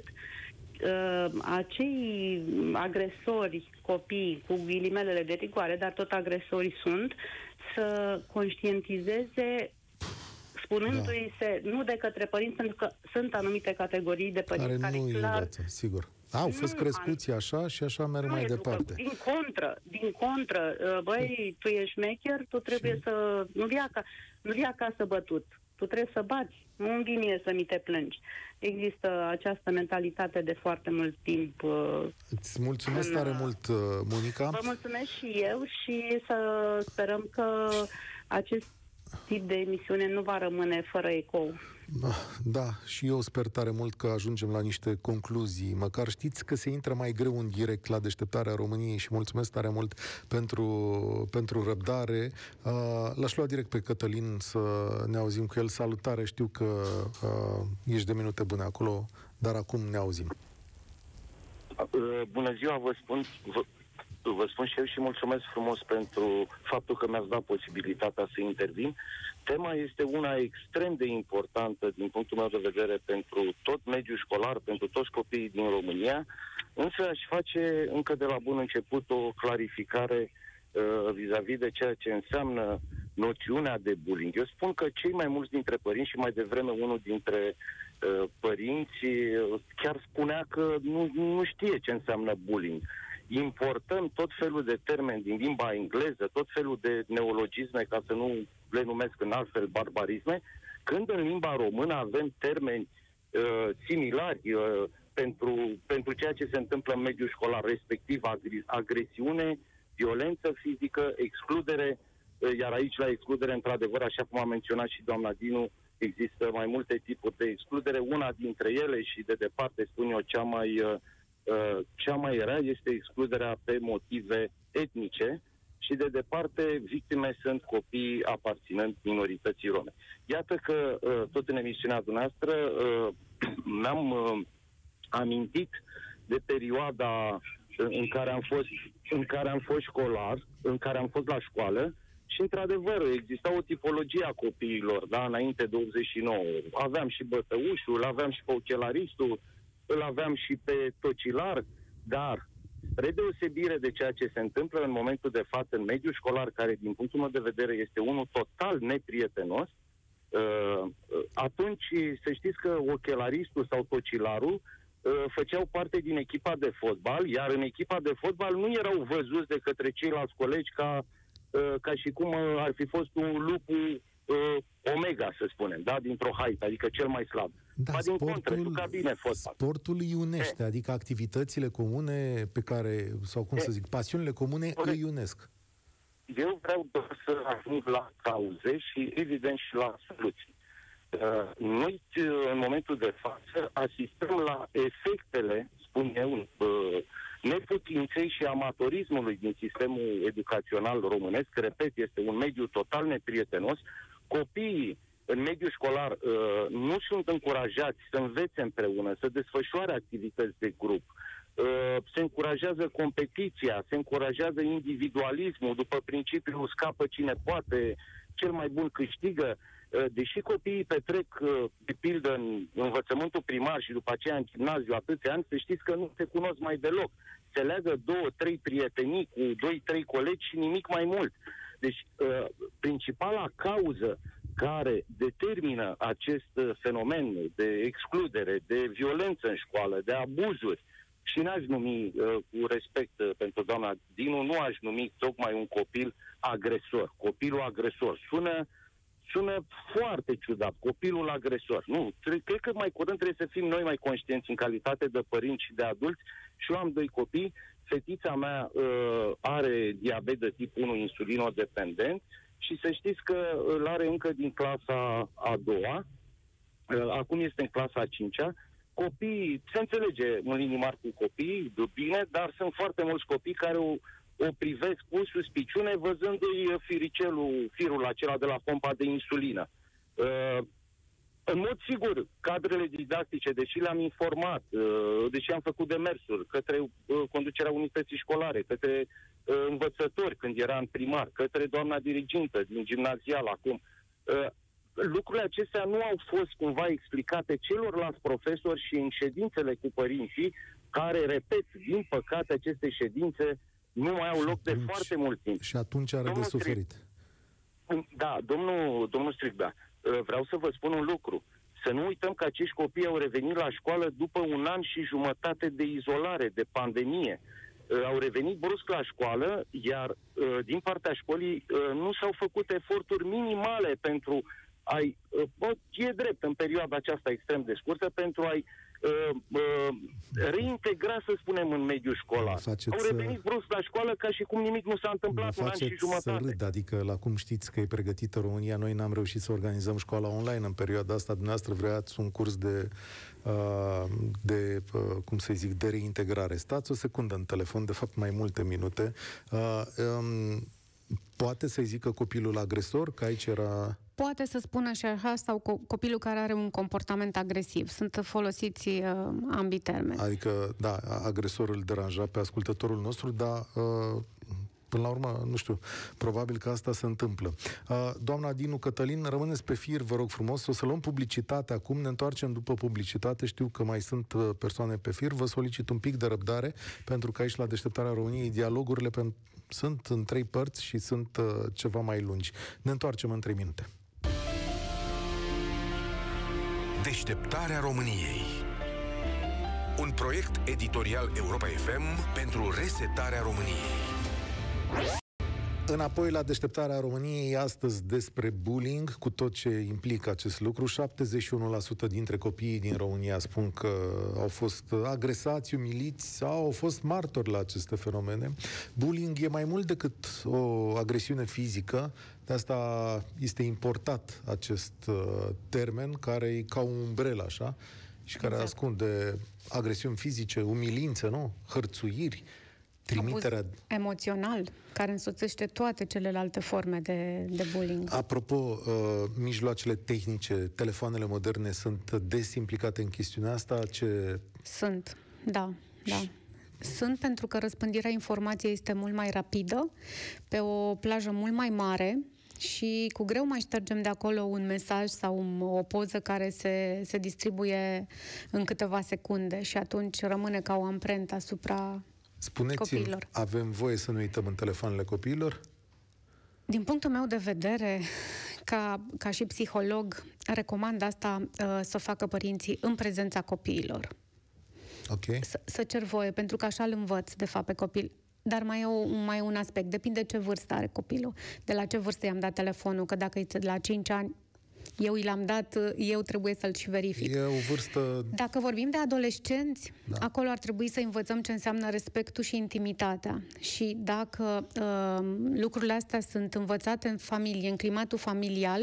uh, acei agresori, copii, cu ghilimelele de rigoare, dar tot agresori sunt, să conștientizeze, spunându-i se, nu de către părinți, pentru că sunt anumite categorii de părinți care, care nu clar... învață, sigur. Au fost nu, crescuți așa și așa merg mai departe. Din contră, din contră, băi, tu ești șmecher, tu trebuie și... să... Nu vii, acasă, nu vii acasă bătut, tu trebuie să bați, nu îmi vine să mi te plângi. Există această mentalitate de foarte mult timp. Îți mulțumesc în... tare mult, Monica. Vă mulțumesc și eu și să sperăm că acest tip de emisiune nu va rămâne fără ecou. Da, și eu sper tare mult că ajungem la niște concluzii. Măcar știți că se intră mai greu în direct la Deșteptarea României și mulțumesc tare mult pentru, pentru răbdare. Uh, l-aș lua direct pe Cătălin să ne auzim cu el. Salutare, știu că uh, ești de minute bune acolo, dar acum ne auzim. Bună ziua, vă spun... Vă... Vă spun și eu și mulțumesc frumos pentru faptul că mi-ați dat posibilitatea să intervin. Tema este una extrem de importantă din punctul meu de vedere pentru tot mediul școlar, pentru toți copiii din România, însă aș face încă de la bun început o clarificare uh, vis-a-vis de ceea ce înseamnă noțiunea de bullying. Eu spun că cei mai mulți dintre părinți și mai devreme unul dintre uh, părinți uh, chiar spunea că nu, nu știe ce înseamnă bullying. importăm tot felul de termeni din limba engleză, tot felul de neologisme, ca să nu le numesc în altfel barbarisme, când în limba română avem termeni uh, similari uh, pentru, pentru ceea ce se întâmplă în mediul școlar, respectiv agresiune, violență fizică, excludere, uh, iar aici la excludere, într-adevăr, așa cum a menționat și doamna Dinu, există mai multe tipuri de excludere. Una dintre ele și de departe, spun eu, cea mai, uh, cea mai rea este excluderea pe motive etnice și de departe victime sunt copii aparținând minorității rome. Iată că uh, tot în emisiunea dumneavoastră uh, mi-am uh, amintit de perioada în care am fost în care am fost școlar, în care am fost la școală. Și, într-adevăr, exista o tipologie a copiilor, da, înainte de optzeci și nouă. Aveam și bătăușul, aveam și pe ochelaristul, îl aveam și pe tocilar, dar, spre deosebire de ceea ce se întâmplă în momentul de față în mediul școlar, care, din punctul meu de vedere, este unul total neprietenos, uh, atunci să știți că ochelaristul sau tocilarul uh, făceau parte din echipa de fotbal, iar în echipa de fotbal nu erau văzuți de către ceilalți colegi ca ca și cum ar fi fost un lupu uh, omega, să spunem, da, dintr-o haită, adică cel mai slab. Da, ba din sportul, contră, juca bine fotbal. Sportul îi unește, e. adică activitățile comune pe care, sau cum e. să zic, pasiunile comune Corect. îi unesc. Eu vreau doar să ajung la cauze și, evident, și la soluții. Uh, noi, în momentul de față, asistăm la efectele, spun eu, uh, neputinței și amatorismului din sistemul educațional românesc. Repet, este un mediu total neprietenos. Copiii în mediul școlar uh, nu sunt încurajați să învețe împreună, să desfășoare activități de grup. Uh, se încurajează competiția, se încurajează individualismul, după principiul scapă cine poate, cel mai bun câștigă. Uh, deși copiii petrec, uh, de pildă, în învățământul primar și după aceea în gimnaziu atâția ani, să știți că nu se cunosc mai deloc. Se leagă două, trei prietenii cu doi, trei colegi și nimic mai mult. Deci, uh, principala cauză care determină acest uh, fenomen de excludere, de violență în școală, de abuzuri, și n-aș numi, uh, cu respect uh, pentru doamna Dinu, nu aș numi tocmai un copil agresor. Copilul agresor sună, sună foarte ciudat, copilul agresor. Nu, cred că mai curând trebuie să fim noi mai conștienți în calitate de părinți și de adulți. Și eu am doi copii, fetița mea uh, are diabet de tip unu insulinodependent și să știți că îl are încă din clasa a doua, uh, acum este în clasa a cincea. Copiii, se înțelege în linii mari cu copiii, de bine, dar sunt foarte mulți copii care o, o privesc cu suspiciune văzându-i firicelul, firul acela de la pompa de insulină. Uh, În mod sigur, cadrele didactice, deși le-am informat, deși am făcut demersuri către conducerea unității școlare, către învățători când era în primar, către doamna dirigintă din gimnazial acum, lucrurile acestea nu au fost cumva explicate celorlalți profesori și în ședințele cu părinții, care, repet, din păcate, aceste ședințe nu mai au loc de foarte mult timp. Și atunci are de suferit. Da, domnul, domnul Strigda, vreau să vă spun un lucru. Să nu uităm că acești copii au revenit la școală după un an și jumătate de izolare, de pandemie. Au revenit brusc la școală, iar din partea școlii nu s-au făcut eforturi minimale pentru a-i... E drept în perioada aceasta extrem de scurtă, pentru a-i Uh, uh, reintegra, să spunem, în mediul școlar. Au revenit brusc la școală ca și cum nimic nu s-a întâmplat un an și jumătate. Să râd, adică la cum știți că e pregătită România, noi n-am reușit să organizăm școala online în perioada asta. Dumneavoastră vreați un curs de, uh, de uh, cum să zic, de reintegrare. Stați o secundă în telefon, de fapt mai multe minute. Uh, um, poate să-i zică copilul agresor, că aici era... Poate să spună și așa, sau co- copilul care are un comportament agresiv. Sunt folosiți uh, ambii termeni. Adică, da, agresorul deranja pe ascultătorul nostru, dar uh, până la urmă, nu știu, probabil că asta se întâmplă. Uh, doamna Dinu Cătălin, rămâneți pe fir, vă rog frumos, o să luăm publicitate acum, ne întoarcem după publicitate, știu că mai sunt uh, persoane pe fir, vă solicit un pic de răbdare, pentru că aici la Deșteptarea României dialogurile pe, sunt în trei părți și sunt uh, ceva mai lungi. Ne întoarcem în trei minute. Deșteptarea României. Un proiect editorial Europa F M pentru resetarea României. Înapoi la deșteptarea României, astăzi despre bullying, cu tot ce implică acest lucru. șaptezeci și unu la sută dintre copiii din România spun că au fost agresați, umiliți sau au fost martori la aceste fenomene. Bullying e mai mult decât o agresiune fizică, de asta este importat acest uh, termen, care e ca un umbrel, așa, și care exact. ascunde agresiuni fizice, umilințe, nu? Hărțuiri, trimiterea... Abuz emoțional, care însoțește toate celelalte forme de, de bullying. Apropo, uh, mijloacele tehnice, telefoanele moderne sunt des implicate în chestiunea asta? Ce... Sunt, da, da. Sunt, pentru că răspândirea informației este mult mai rapidă, pe o plajă mult mai mare, și cu greu mai ștergem de acolo un mesaj sau o poză care se, se distribuie în câteva secunde și atunci rămâne ca o amprentă asupra Spuneți-mi, copiilor. Avem voie să nu uităm în telefoanele copiilor? Din punctul meu de vedere, ca, ca și psiholog, recomand asta uh, să facă părinții în prezența copiilor. Okay. S- să cer voie, pentru că așa îl învăț, de fapt, pe copil. Dar mai e, o, mai e un aspect. Depinde ce vârstă are copilul. De la ce vârstă i-am dat telefonul, că dacă e de la cinci ani, eu i l-am dat, eu trebuie să-l și verific. E o vârstă... Dacă vorbim de adolescenți, da. acolo ar trebui să învățăm ce înseamnă respectul și intimitatea. Și dacă uh, lucrurile astea sunt învățate în familie, în climatul familial,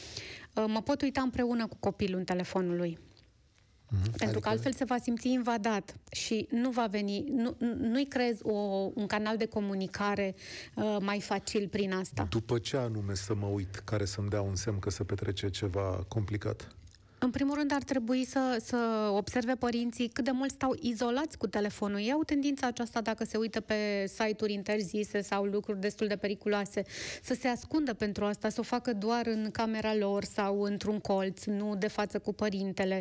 uh, mă pot uita împreună cu copilul în telefonul lui. Mm-hmm. Pentru adică... că altfel se va simți invadat și nu va veni, nu, nu-i creezi o, un canal de comunicare uh, mai facil prin asta. După ce anume să mă uit, care să-mi dea un semn că se petrece ceva complicat? În primul rând ar trebui să, să observe părinții cât de mult stau izolați cu telefonul. Ei au tendința aceasta, dacă se uită pe site-uri interzise sau lucruri destul de periculoase, să se ascundă pentru asta, să o facă doar în camera lor sau într-un colț, nu de față cu părintele.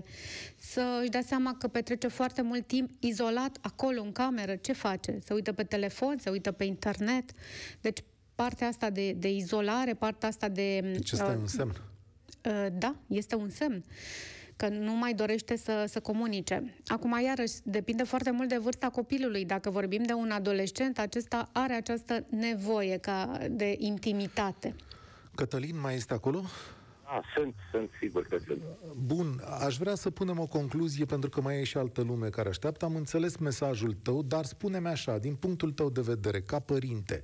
Să își dea seama că petrece foarte mult timp izolat acolo, în cameră. Ce face? Se uită pe telefon, se uită pe internet. Deci partea asta de, de izolare, partea asta de... Deci ăsta uh, e un semn. Da, este un semn că nu mai dorește să, să comunice. Acum, iarăși, depinde foarte mult de vârsta copilului. Dacă vorbim de un adolescent, acesta are această nevoie ca de intimitate. Cătălin, mai este acolo? Ah, sunt, sunt sigur că sunt. Bun, aș vrea să punem o concluzie, pentru că mai e și altă lume care așteaptă. Am înțeles mesajul tău, dar spune-mi așa, din punctul tău de vedere, ca părinte,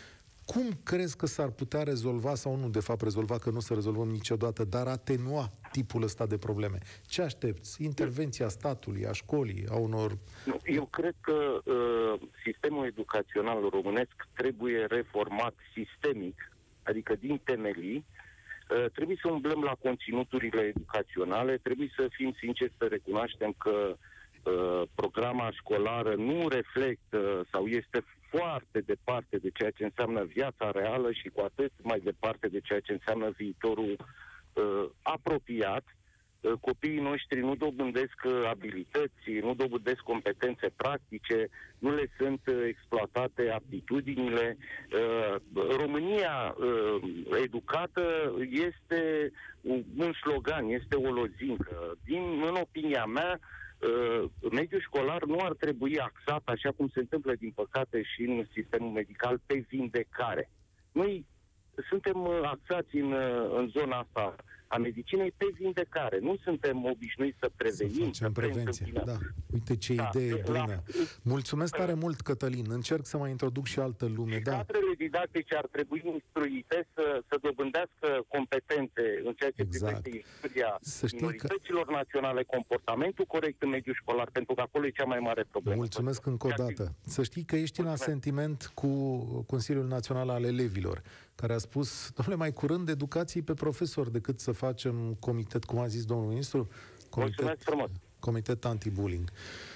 cum crezi că s-ar putea rezolva, sau nu, de fapt rezolva, că nu să rezolvăm niciodată, dar atenua tipul ăsta de probleme? Ce aștepți? Intervenția statului, a școlii, a unor... Nu, eu cred că uh, sistemul educațional românesc trebuie reformat sistemic, adică din temelii. Uh, trebuie să umblăm la conținuturile educaționale, trebuie să fim sinceri, să recunoaștem că uh, programa școlară nu reflectă sau este foarte departe de ceea ce înseamnă viața reală și cu atât mai departe de ceea ce înseamnă viitorul uh, apropiat. Uh, copiii noștri nu dobândesc uh, abilități, nu dobândesc competențe practice, nu le sunt uh, exploatate aptitudinile. Uh, România uh, educată este un slogan, este o lozincă. Din, în opinia mea, Uh, mediul școlar nu ar trebui axat, așa cum se întâmplă, din păcate, și în sistemul medical, pe vindecare. Noi suntem uh, axați în, uh, în zona asta a medicinei pe vindecare. Nu suntem obișnuiți să prevenim. Să facem prevenție, da. Uite ce da, idee bună. La, Mulțumesc tare mult, Cătălin. Încerc să mai introduc și altă lume. Da. Cadrele didactice ar trebui instruite să, să dobândească competențe în ceea ce exact. privește istoria minorităților că... naționale, comportamentul corect în mediul școlar, pentru că acolo e cea mai mare problemă. Mulțumesc încă o dată. Să știi că ești Mulțumesc. în asentiment cu Consiliul Național al Elevilor, care a spus, domnule, mai curând educații pe profesori decât să facem comitet, cum a zis domnul ministru, comitet, comitet anti-bullying.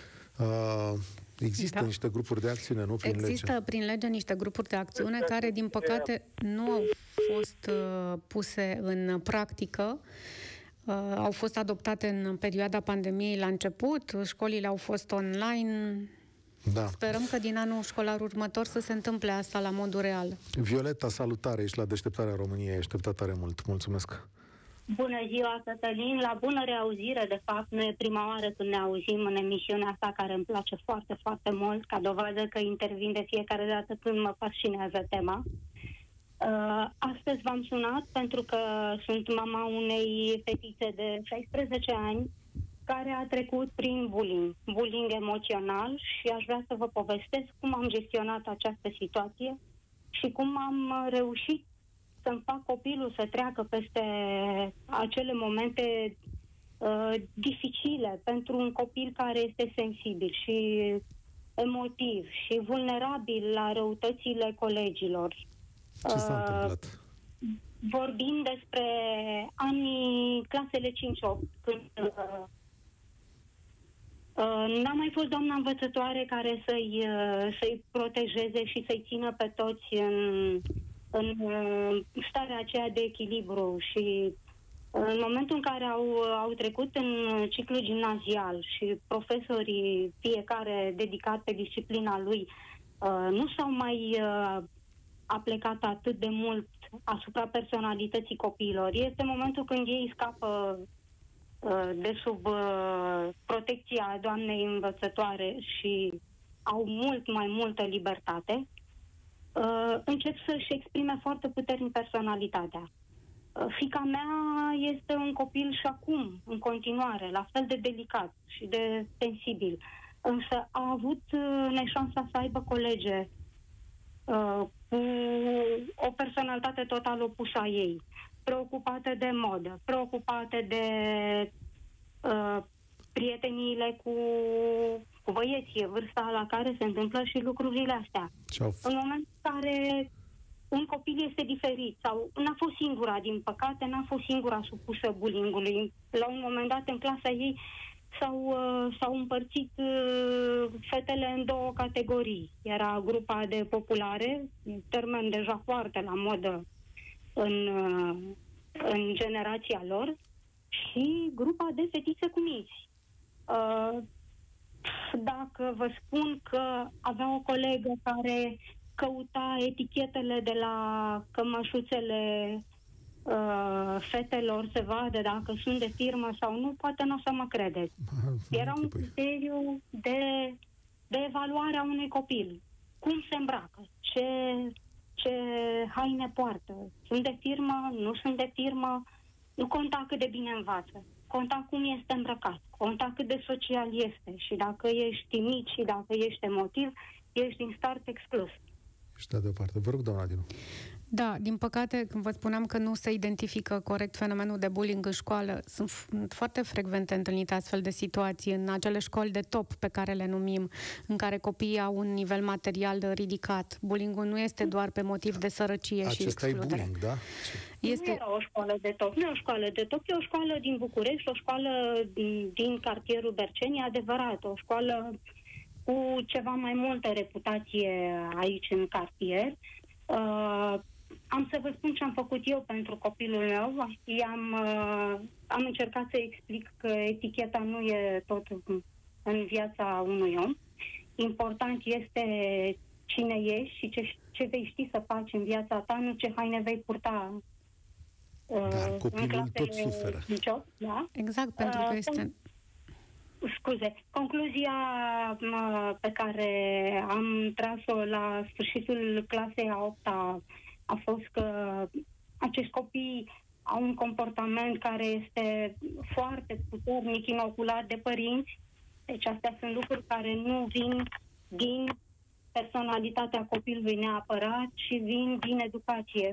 Uh, există da. niște grupuri de acțiune, nu prin Există lege? prin lege niște grupuri de acțiune care, din păcate, nu au fost uh, puse în practică. Uh, au fost adoptate în perioada pandemiei la început, școlile au fost online. Da. Sperăm că din anul școlar următor să se întâmple asta la modul real. Violeta, salutare, ești la Deșteptarea României, așteptat tare mult. Mulțumesc! Bună ziua, Cătălin! La bună reauzire, de fapt, nu e prima oară când ne auzim în emisiunea asta, care îmi place foarte, foarte mult, ca dovadă că intervin de fiecare dată când mă fascinează tema. Uh, astăzi v-am sunat pentru că sunt mama unei fetițe de șaisprezece ani care a trecut prin bullying, bullying emoțional, și aș vrea să vă povestesc cum am gestionat această situație și cum am reușit să-mi fac copilul să treacă peste acele momente uh, dificile pentru un copil care este sensibil și emotiv și vulnerabil la răutățile colegilor. Ce s-a uh, întâmplat? Vorbim despre anii clasele cinci opt, când uh, uh, n-a mai fost doamna învățătoare care să-i, uh, să-i protejeze și să-i țină pe toți în... în starea aceea de echilibru, și în momentul în care au, au trecut în ciclu gimnazial și profesorii, fiecare dedicat pe disciplina lui, nu s-au mai aplecat atât de mult asupra personalității copiilor. Este momentul când ei scapă de sub protecția doamnei învățătoare și au mult mai multă libertate. Uh, încep să-și exprime foarte puternic personalitatea. Uh, fiica mea este un copil și acum, în continuare, la fel de delicat și de sensibil. Însă a avut uh, neșansa să aibă colege uh, cu o personalitate total opusă a ei, preocupate de modă, preocupate de uh, prieteniile cu, cu băieții, vârsta la care se întâmplă și lucrurile astea. În momentul în care un copil este diferit sau n-a fost singura, din păcate, n-a fost singura supusă bullying-ului. La un moment dat, în clasa ei, s-au, uh, s-au împărțit uh, fetele în două categorii. Era grupa de populare, termen deja foarte la modă în, uh, în generația lor, și grupa de fetițe cu minți. Uh, dacă vă spun că avea o colegă care căuta etichetele de la cămășuțele uh, fetelor să vadă dacă sunt de firmă sau nu, poate nu o să mă credeți. Era un criteriu de, de evaluare a unui copil. Cum se îmbracă? Ce, ce haine poartă? Sunt de firmă? Nu sunt de firmă? Nu conta cât de bine învață. Conta cum este îmbrăcat, conta cât de social este, și dacă ești timid și dacă ești emotiv, ești din start exclus. Ești dat deoparte. Vă rog, doamna Dinu. Da, din păcate, când vă spuneam că nu se identifică corect fenomenul de bullying în școală, sunt foarte frecvente întâlnite astfel de situații în acele școli de top pe care le numim, în care copiii au un nivel material ridicat. Bullying-ul nu este doar pe motiv de sărăcie Acesta și excludere. Acesta e bullying, da? Este... Nu era o școală de top, nu e o școală de top, e o școală din București, o școală din, din cartierul Berceni, adevărat, o școală cu ceva mai multă reputație aici în cartier. Uh, am să vă spun ce am făcut eu pentru copilul meu. I-am, uh, am încercat să explic că eticheta nu e tot în viața unui om. Important este cine ești și ce, ce vei ști să faci în viața ta, nu ce haine vei purta. Uh, Dar copilul tot suferă. Job, da? Exact, pentru că este... Scuze, concluzia mă, pe care am tras-o la sfârșitul clasei a opta a fost că acești copii au un comportament care este foarte puternic inoculat de părinți. Deci astea sunt lucruri care nu vin din personalitatea copilului neapărat, ci vin din educație.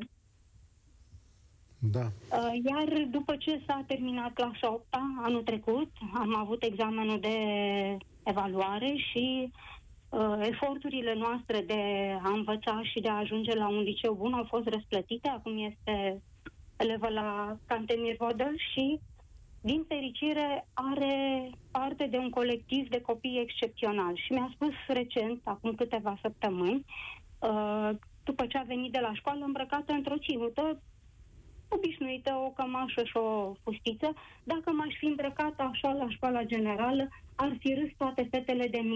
Da. Iar după ce s-a terminat clasa opta anul trecut, am avut examenul de evaluare și uh, eforturile noastre de a învăța și de a ajunge la un liceu bun au fost răsplătite. Acum este elevă la Cantemir Vodă și, din fericire, are parte de un colectiv de copii excepțional. Și mi-a spus recent, acum câteva săptămâni, uh, după ce a venit de la școală îmbrăcată într-o ținută obișnuită, o cămașă și o fustiță, dacă m-aș fi îmbrăcat așa la școala generală, ar fi râs toate fetele de mine.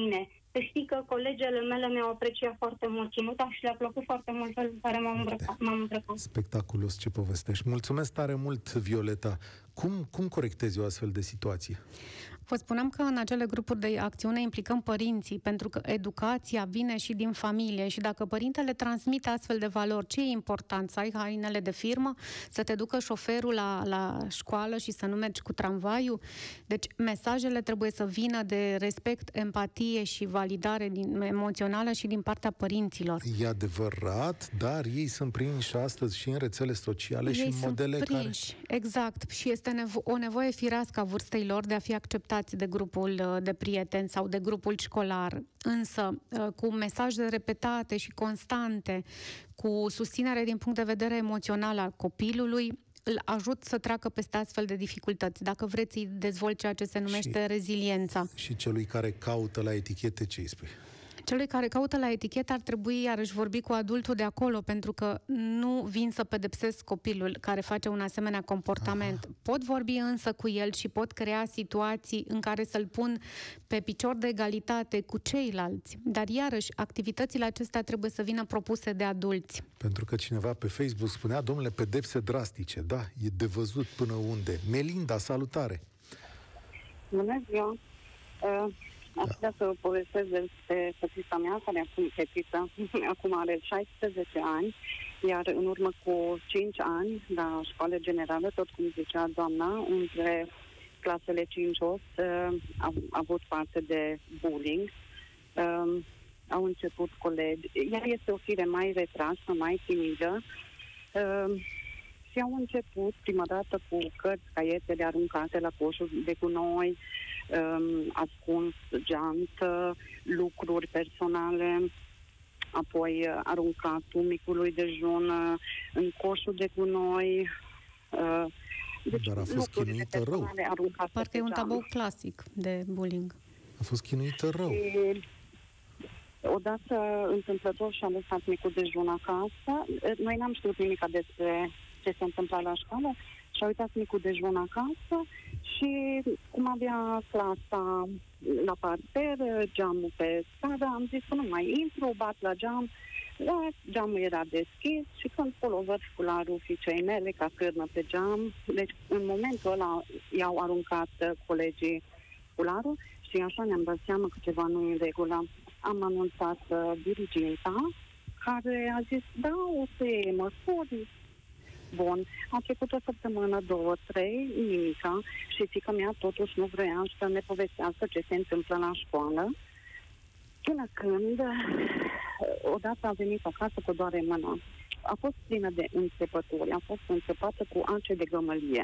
să știi că colegele mele mi-au apreciat foarte mult ținuta și le-a plăcut foarte mult felul în care m-am îmbrăcat. M-am îmbrăcat. Spectaculos ce povestești. Mulțumesc tare mult, Violeta. Cum, cum corectezi o astfel de situație? Vă spuneam că în acele grupuri de acțiune implicăm părinții, pentru că educația vine și din familie și dacă părintele transmite astfel de valori, ce e important? Să ai hainele de firmă, să te ducă șoferul la, la școală și să nu mergi cu tramvaiul? Deci mesajele trebuie să vină de respect, empatie și validare din, emoțională și din partea părinților. E adevărat, dar ei sunt prinși astăzi și în rețele sociale ei și în modele prinși, care... exact. Și este nevo- o nevoie firească a vârstei lor de a fi acceptați de grupul de prieteni sau de grupul școlar. Însă, cu mesaje repetate și constante, cu susținere din punct de vedere emoțional al copilului, îl ajut să treacă peste astfel de dificultăți. Dacă vreți, îi dezvolt ceea ce se numește și, reziliența. Și celui care caută la etichete, ce îi spui? Celui care caută la etichetă ar trebui iarăși vorbi cu adultul de acolo, pentru că nu vin să pedepsesc copilul care face un asemenea comportament. Aha. Pot vorbi însă cu el și pot crea situații în care să-l pun pe picior de egalitate cu ceilalți. Dar iarăși, activitățile acestea trebuie să vină propuse de adulți. Pentru că cineva pe Facebook spunea, domnule, pedepse drastice. Da, e de văzut până unde. Melinda, salutare! Bună ziua! Uh... Aș vrea să povestesc despre fetița mea, care acum, fetița, acum are șaisprezece ani, iar în urmă cu cinci ani, la școală generală, tot cum zicea doamna, între clasele cinci-opt a avut parte de bullying. Uh, au început colegi. Ea este o fire mai retrasă, mai timidă. Uh, și au început prima dată cu cărți, caietele aruncate la coșul de gunoi, um, ascuns geantă, lucruri personale, apoi uh, aruncatul micului dejun uh, în coșul de gunoi. Uh, deci Dar a fost chinuită rău. Parcă e un tabou clasic de bullying. A fost chinuită rău. Și odată întâmplător și-a lăsat micul dejun acasă. Noi n-am știut nimic despre ce se întâmpla la școală și a uitat micul dejun acasă și cum avea clasa la parter, geamul pe stradă, am zis că nu mai intru, bat la geam, da, geamul era deschis și când colo văd fularul fiicei mele ca cârnă pe geam, deci în momentul ăla i-au aruncat colegii fularul și așa ne-am dat seama că ceva nu e în regulă. Am anunțat uh, diriginta, care a zis, da, o să iei măsuri. Bun, a trecut o săptămână, două, trei, nimica și fiica mea totuși nu vrea să ne povestească ce se întâmplă la școală. Până când, odată a venit acasă cu doare mâna. A fost plină de înțepături, a fost înțepată cu ace de gămălie.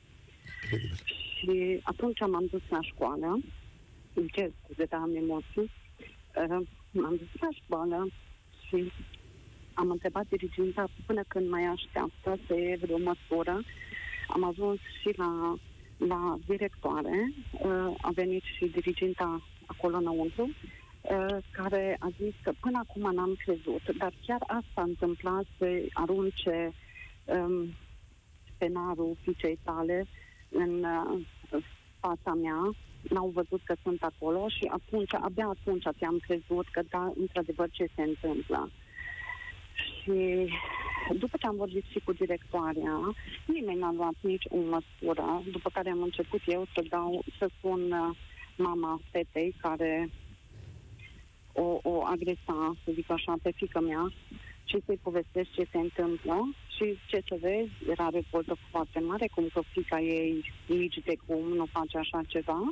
Și atunci m-am dus la școală, îmi cer scuze, dar am emoții, uh, m-am dus la școală și am întrebat diriginta până când mai așteaptă să iei vreo măsură. Am ajuns și la, la directoare, uh, a venit și diriginta acolo înăuntru, uh, care a zis că până acum n-am crezut, dar chiar asta întâmpla să arunce um, penarul fiicei tale în uh, fața mea. N-au văzut că sunt acolo și atunci, abia atunci ți-am crezut că da, într-adevăr, ce se întâmplă. Și după ce am vorbit și cu directoarea, nimeni n-a luat nici o măsură, după care am început eu să dau, să sun mama fetei care o, o agresa, să zic așa, pe fiica mea și să-i povestesc ce se întâmplă și ce să vezi, era revoltă foarte mare, cum că fiica ei nici de cum nu face așa ceva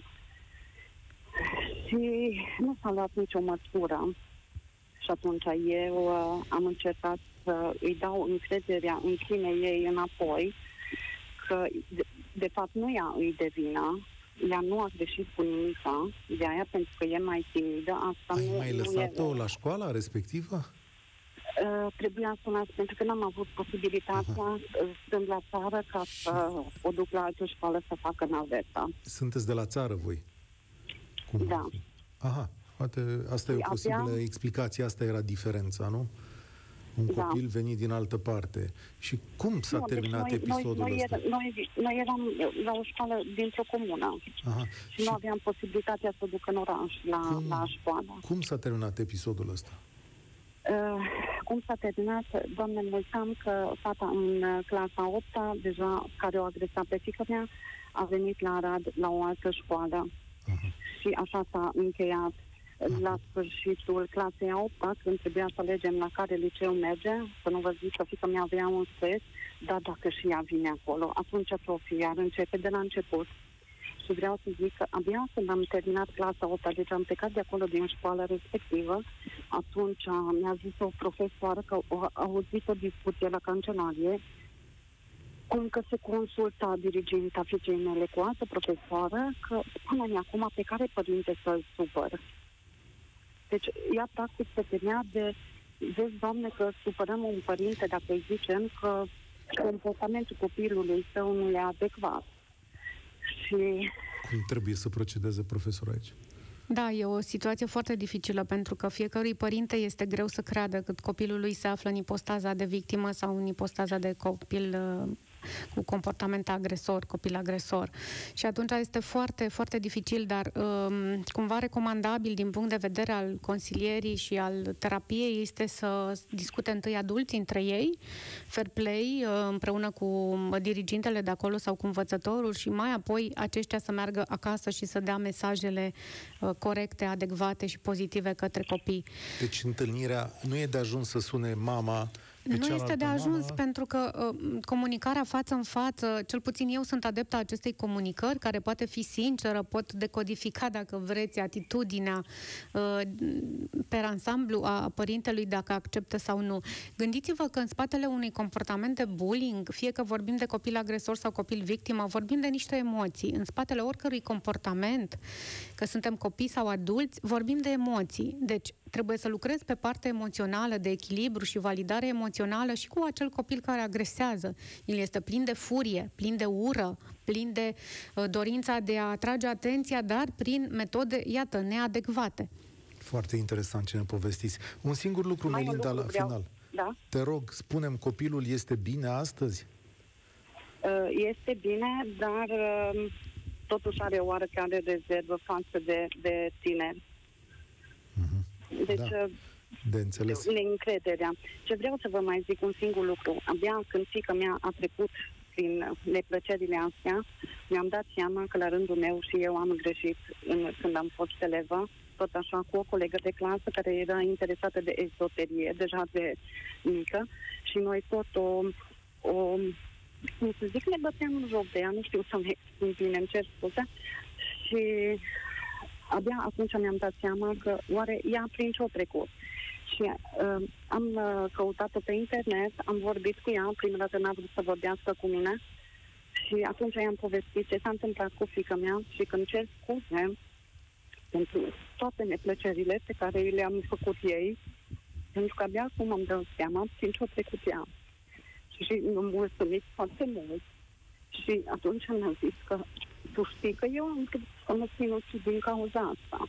și nu s-a luat nicio măsură. Și atunci eu uh, am încercat să îi dau încrederea în sine ei înapoi, că de, de fapt nu ea îi de vina, ea nu a greșit cu nimica, de aia pentru că e mai timidă. Asta Ai nu, mai nu lăsat-o e, la școala respectivă? Uh, trebuia să las, pentru că n-am avut posibilitatea, Aha. stând la țară, ca să o duc la altă școală să facă navetă. Sunteți de la țară voi? Cum? Da. Aha. Poate asta e o posibilă explicație, asta era diferența, nu? Un Da. copil venit din altă parte. Și cum s-a Nu, terminat deci noi, episodul noi, noi, ăsta? era- noi, noi eram la o școală dintr-o comună Aha. și nu aveam posibilitatea să duc în oraș la, Cum? la școală. Cum s-a terminat episodul ăsta? Uh, cum s-a terminat? Doamne, mulțumim că fata în uh, clasa a opta, deja care o agresa pe fiica mea, a venit la Arad la o altă școală. Aha. Și așa s-a încheiat. Aha. La sfârșitul clasei a opta, când trebuia să alegem la care liceu merge, să nu vă zic că fiica mea avea un stres, dar dacă și ea vine acolo, atunci profi, iar începe de la început. Și vreau să zic că abia când am terminat clasa a opta, deci am plecat de acolo din școala respectivă, atunci mi-a zis o profesoară că a auzit o discuție la cancelarie, cum că se consulta diriginta fiicei mele cu altă profesoară, că spune-mi acum pe care părinte să-l supăr. Deci ea practic se temea de, vezi, Doamne, că supărăm un părinte dacă îi zicem că comportamentul copilului său nu e adecvat. Și Cum trebuie să procedeze profesorul aici? Da, e o situație foarte dificilă, pentru că fiecărui părinte este greu să creadă că copilul lui se află în ipostaza de victimă sau în ipostaza de copil uh, cu comportament agresor, copil agresor. Și atunci este foarte, foarte dificil, dar um, cumva recomandabil din punct de vedere al consilierii și al terapiei este să discute întâi adulții între ei, fair play, uh, împreună cu dirigintele de acolo sau cu învățătorul și mai apoi aceștia să meargă acasă și să dea mesajele uh, corecte, adecvate și pozitive către copii. Deci întâlnirea nu e de ajuns să sune mama pe Nu este de ajuns, mamă. pentru că uh, comunicarea față în față, cel puțin eu sunt adeptă a acestei comunicări, care poate fi sinceră, pot decodifica, dacă vreți, atitudinea uh, per ansamblu a părintelui, dacă acceptă sau nu. Gândiți-vă că în spatele unui comportament de bullying, fie că vorbim de copil agresor sau copil victimă, vorbim de niște emoții. În spatele oricărui comportament, că suntem copii sau adulți, vorbim de emoții. Deci, trebuie să lucrezi pe partea emoțională, de echilibru și validare emoțională și cu acel copil care agresează. El este plin de furie, plin de ură, plin de uh, dorința de a atrage atenția, dar prin metode, iată, neadecvate. Foarte interesant ce ne povestiți. Un singur lucru, Mai un Melinda, lucru la vreau. final. Da? Te rog, spune-mi, copilul este bine astăzi? Uh, este bine, dar uh, totuși are o oarecare rezervă față de, de tineri. Mhm. Deci, Da. uh, De înțeles. neîncrederea. Ce vreau să vă mai zic un singur lucru. Abia când fiica mea a trecut prin neplăcerile astea, mi-am dat seama că la rândul meu și eu am greșit în, când am fost elevă, tot așa cu o colegă de clasă care era interesată de ezoterie, deja de mică, și noi tot o, o cum să zic, ne băteam în joc de ea, nu știu să-mi exprim bine, îmi cer scuze, și abia atunci mi-am dat seama că oare ea prin ce-o trecut. Și uh, am uh, căutat-o pe internet, am vorbit cu ea, prima dată n-a vrut să vorbească cu mine și atunci i-am povestit ce s-a întâmplat cu fiica mea și când cer scuze pentru toate neplăcerile pe care le-am făcut ei, pentru că abia acum am dat seama prin ce-o trecut ea. Și m-am mulțumit foarte mult. Și atunci mi-a zis că tu știi că eu am vrut să mă sinucid din cauza asta.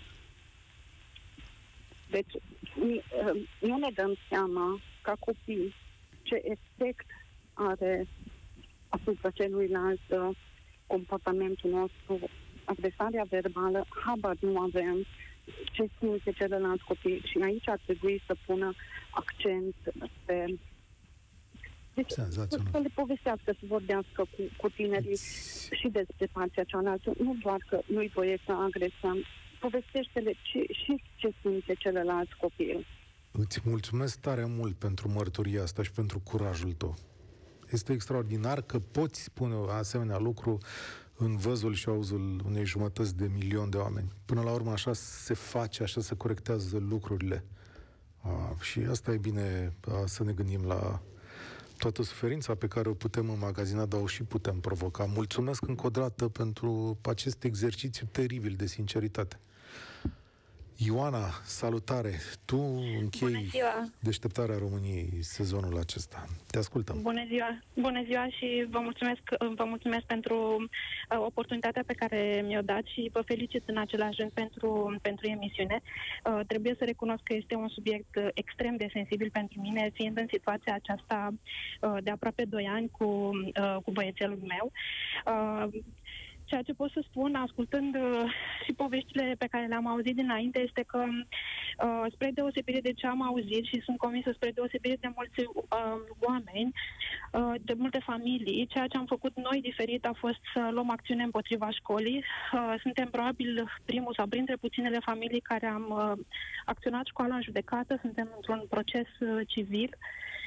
Deci, nu ne dăm seama, ca copii, ce efect are asupra celuilalt comportamentul nostru, agresarea verbală, habar nu avem ce simte celălalt copil. Și aici ar trebui să pună accent pe... Deci, să le povestească, să vorbească cu, cu tinerii și despre partea cealaltă. Nu doar că nu-i voie să agresăm, povestește-le ce, și ce simte celălalt copil. Îți mulțumesc tare mult pentru mărturia asta și pentru curajul tău. Este extraordinar că poți spune asemenea lucru în văzul și auzul unei jumătăți de milion de oameni. Până la urmă așa se face, așa se corectează lucrurile. A, și asta e bine a, să ne gândim la toată suferința pe care o putem înmagazina, dar o și putem provoca. Mulțumesc încă o dată pentru acest exercițiu teribil de sinceritate. Ioana, salutare! Tu închei Deșteptarea României sezonul acesta. Te ascultăm. Bună ziua! Bună ziua și vă mulțumesc, vă mulțumesc pentru uh, oportunitatea pe care mi-o dați și vă felicit în același rând pentru, pentru emisiune. Uh, trebuie să recunosc că este un subiect uh, extrem de sensibil pentru mine, fiind în situația aceasta uh, de aproape doi ani cu, uh, cu băiețelul meu. Uh, Ceea ce pot să spun, ascultând uh, și poveștile pe care le-am auzit dinainte, este că, uh, spre deosebire de ce am auzit și sunt convinsă spre deosebire de mulți uh, oameni, uh, de multe familii, ceea ce am făcut noi diferit a fost să luăm acțiune împotriva școlii. Uh, suntem probabil primul sau printre puținele familii care am uh, acționat școala în judecată, suntem într-un proces uh, civil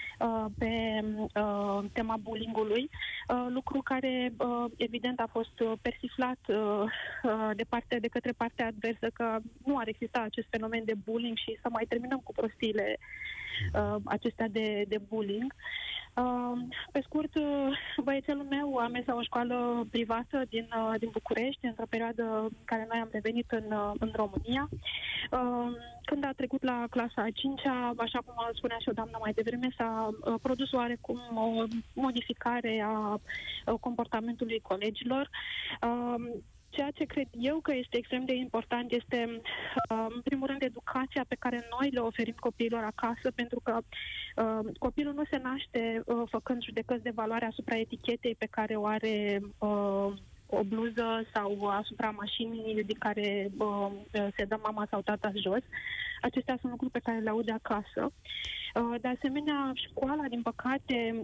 pe uh, tema bullying-ului, uh, lucru care uh, evident a fost uh, persiflat uh, uh, de, parte, de către partea adversă că nu ar exista acest fenomen de bullying și să mai terminăm cu prostiile uh, acestea de, de bullying. Uh, pe scurt, uh, băiețelul meu a mers la o școală privată din, uh, din București, într-o perioadă în care noi am revenit în, uh, în România. Uh, când a trecut la clasa a cincea, așa cum spunea și o doamnă mai devreme, s-a uh, produs oarecum o modificare a uh, comportamentului colegilor. Uh, Ceea ce cred eu că este extrem de important este, uh, în primul rând, educația pe care noi le oferim copiilor acasă, pentru că uh, copilul nu se naște uh, făcând judecăți de valoare asupra etichetei pe care o are uh, o bluză sau asupra mașinii din care uh, se dă mama sau tata jos. Acestea sunt lucruri pe care le aude acasă. De asemenea, școala, din păcate,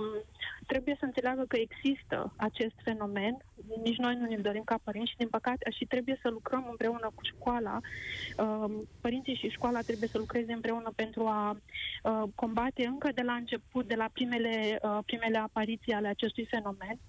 trebuie să înțeleagă că există acest fenomen. Nici noi nu ne-l dorim ca părinți și, din păcate, și trebuie să lucrăm împreună cu școala. Părinții și școala trebuie să lucreze împreună pentru a combate încă de la început, de la primele, primele apariții ale acestui fenomen.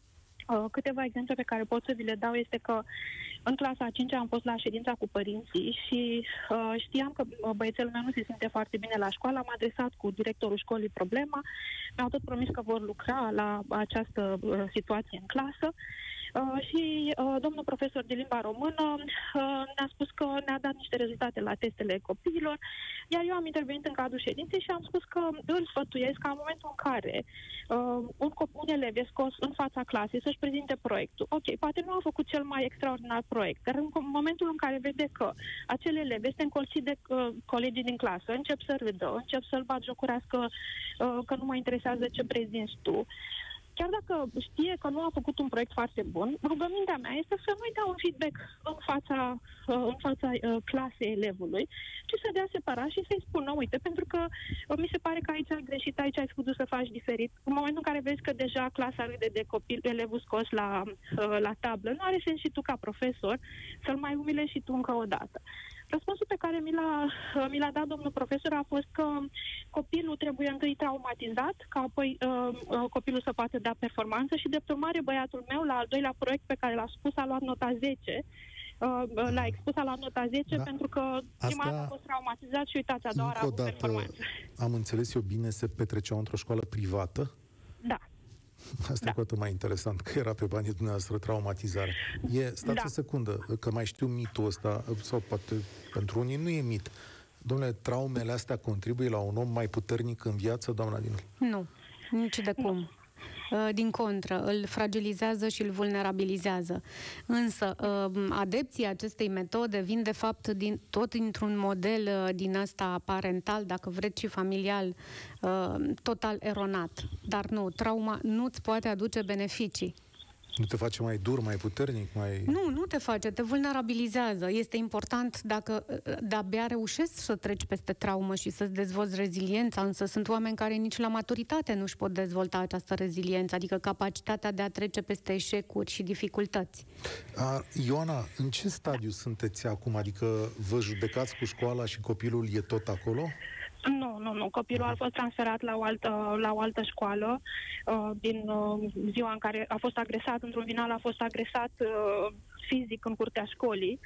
Câteva exemple pe care pot să vi le dau este că în clasa a cincea am fost la ședința cu părinții și uh, știam că băiețelul meu nu se simte foarte bine la școală. Am adresat cu directorul școlii problema, mi-au tot promis că vor lucra la această uh, situație în clasă. Uh, și uh, domnul profesor de limba română uh, ne-a spus că ne-a dat niște rezultate la testele copiilor, iar eu am intervenit în cadrul ședinței și am spus că îl sfătuiesc ca în momentul în care uh, un, cop- un elev e scos în fața clasei să-și prezinte proiectul. Ok, poate nu a făcut cel mai extraordinar proiect, dar în momentul în care vede că acel elev este încolțit de uh, colegii din clasă, încep să râdă, încep să-l batjocorească uh, că nu mă interesează ce prezinți tu. Chiar dacă știe că nu a făcut un proiect foarte bun, rugămintea mea este să nu-i dea un feedback în fața, în fața uh, clasei elevului, ci să dea separat și să-i spună, uite, pentru că uh, mi se pare că aici ai greșit, aici ai putut să faci diferit. În momentul în care vezi că deja clasa râde de copil, elevul scos la, uh, la tablă, nu are sens și tu ca profesor să-l mai umile și tu încă o dată. Răspunsul pe care mi l-a, mi l-a dat domnul profesor a fost că copilul trebuie întâi traumatizat, ca apoi uh, copilul să poată da performanță și, de urmare, băiatul meu, la al doilea proiect pe care l-a spus, a luat nota zece. Uh, l-a expus, a luat nota zece, da. Pentru că prima dată a fost traumatizat și, uitați, a doua a avut performanță. Am înțeles eu bine, se petreceau într-o școală privată? Da. Asta da. E cu atât mai interesant, că era pe banii dumneavoastră traumatizare. E, stați da. o secundă, că mai știu mitul ăsta, sau poate pentru unii nu e mit. Dom'le, traumele astea contribuie la un om mai puternic în viață, doamna Dinu? Nu, nici de cum. Nu. Din contră, îl fragilizează și îl vulnerabilizează. Însă, adepții acestei metode vin, de fapt, din, tot dintr-un model din ăsta parental, dacă vreți, și familial, total eronat. Dar nu, trauma nu-ți poate aduce beneficii. Nu te face mai dur, mai puternic, mai... Nu, nu te face, te vulnerabilizează. Este important dacă de-abia reușești să treci peste traumă și să-ți dezvolți reziliența, însă sunt oameni care nici la maturitate nu își pot dezvolta această reziliență, adică capacitatea de a trece peste eșecuri și dificultăți. A, Ioana, în ce stadiu sunteți acum? Adică vă judecați cu școala și copilul e tot acolo? Nu, nu, nu. Copilul a fost transferat la o altă, la o altă școală uh, din uh, ziua în care a fost agresat. Într-un final a fost agresat uh, fizic în curtea școlii.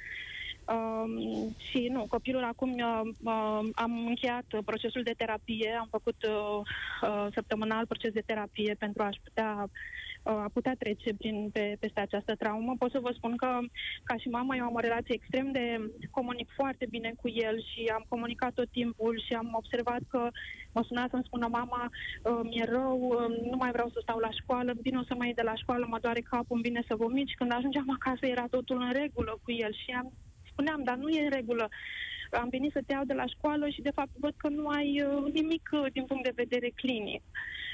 Uh, și nu, copilul acum uh, uh, am încheiat procesul de terapie, am făcut uh, uh, săptămânal proces de terapie pentru a-și putea a putea trece prin, pe, peste această traumă. Pot să vă spun că, ca și mamă, eu am o relație extrem de... comunic foarte bine cu el și am comunicat tot timpul și am observat că mă suna să-mi spună mama, mi-e rău, nu mai vreau să stau la școală, vin să mă iei de la școală, mă doare capul, îmi vine să vomit. Și când ajungeam acasă era totul în regulă cu el și am, spuneam, dar nu e în regulă. Am venit să te iau de la școală și de fapt văd că nu ai uh, nimic uh, din punct de vedere clinic.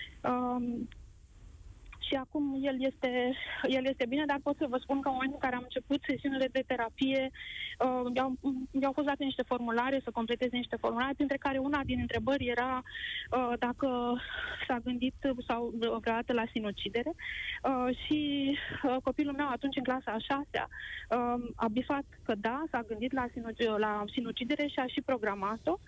Um, și acum el este, el este bine, dar pot să vă spun că în momentul în care am început sesiunile de terapie, uh, mi-au, mi-au fost date niște formulare, să completeze niște formulare, printre care una din întrebări era uh, dacă s-a gândit sau vreodată la sinucidere. Uh, și uh, copilul meu atunci în clasa a șasea uh, a bifat că da, s-a gândit la, sinu- la sinucidere și a și programat-o,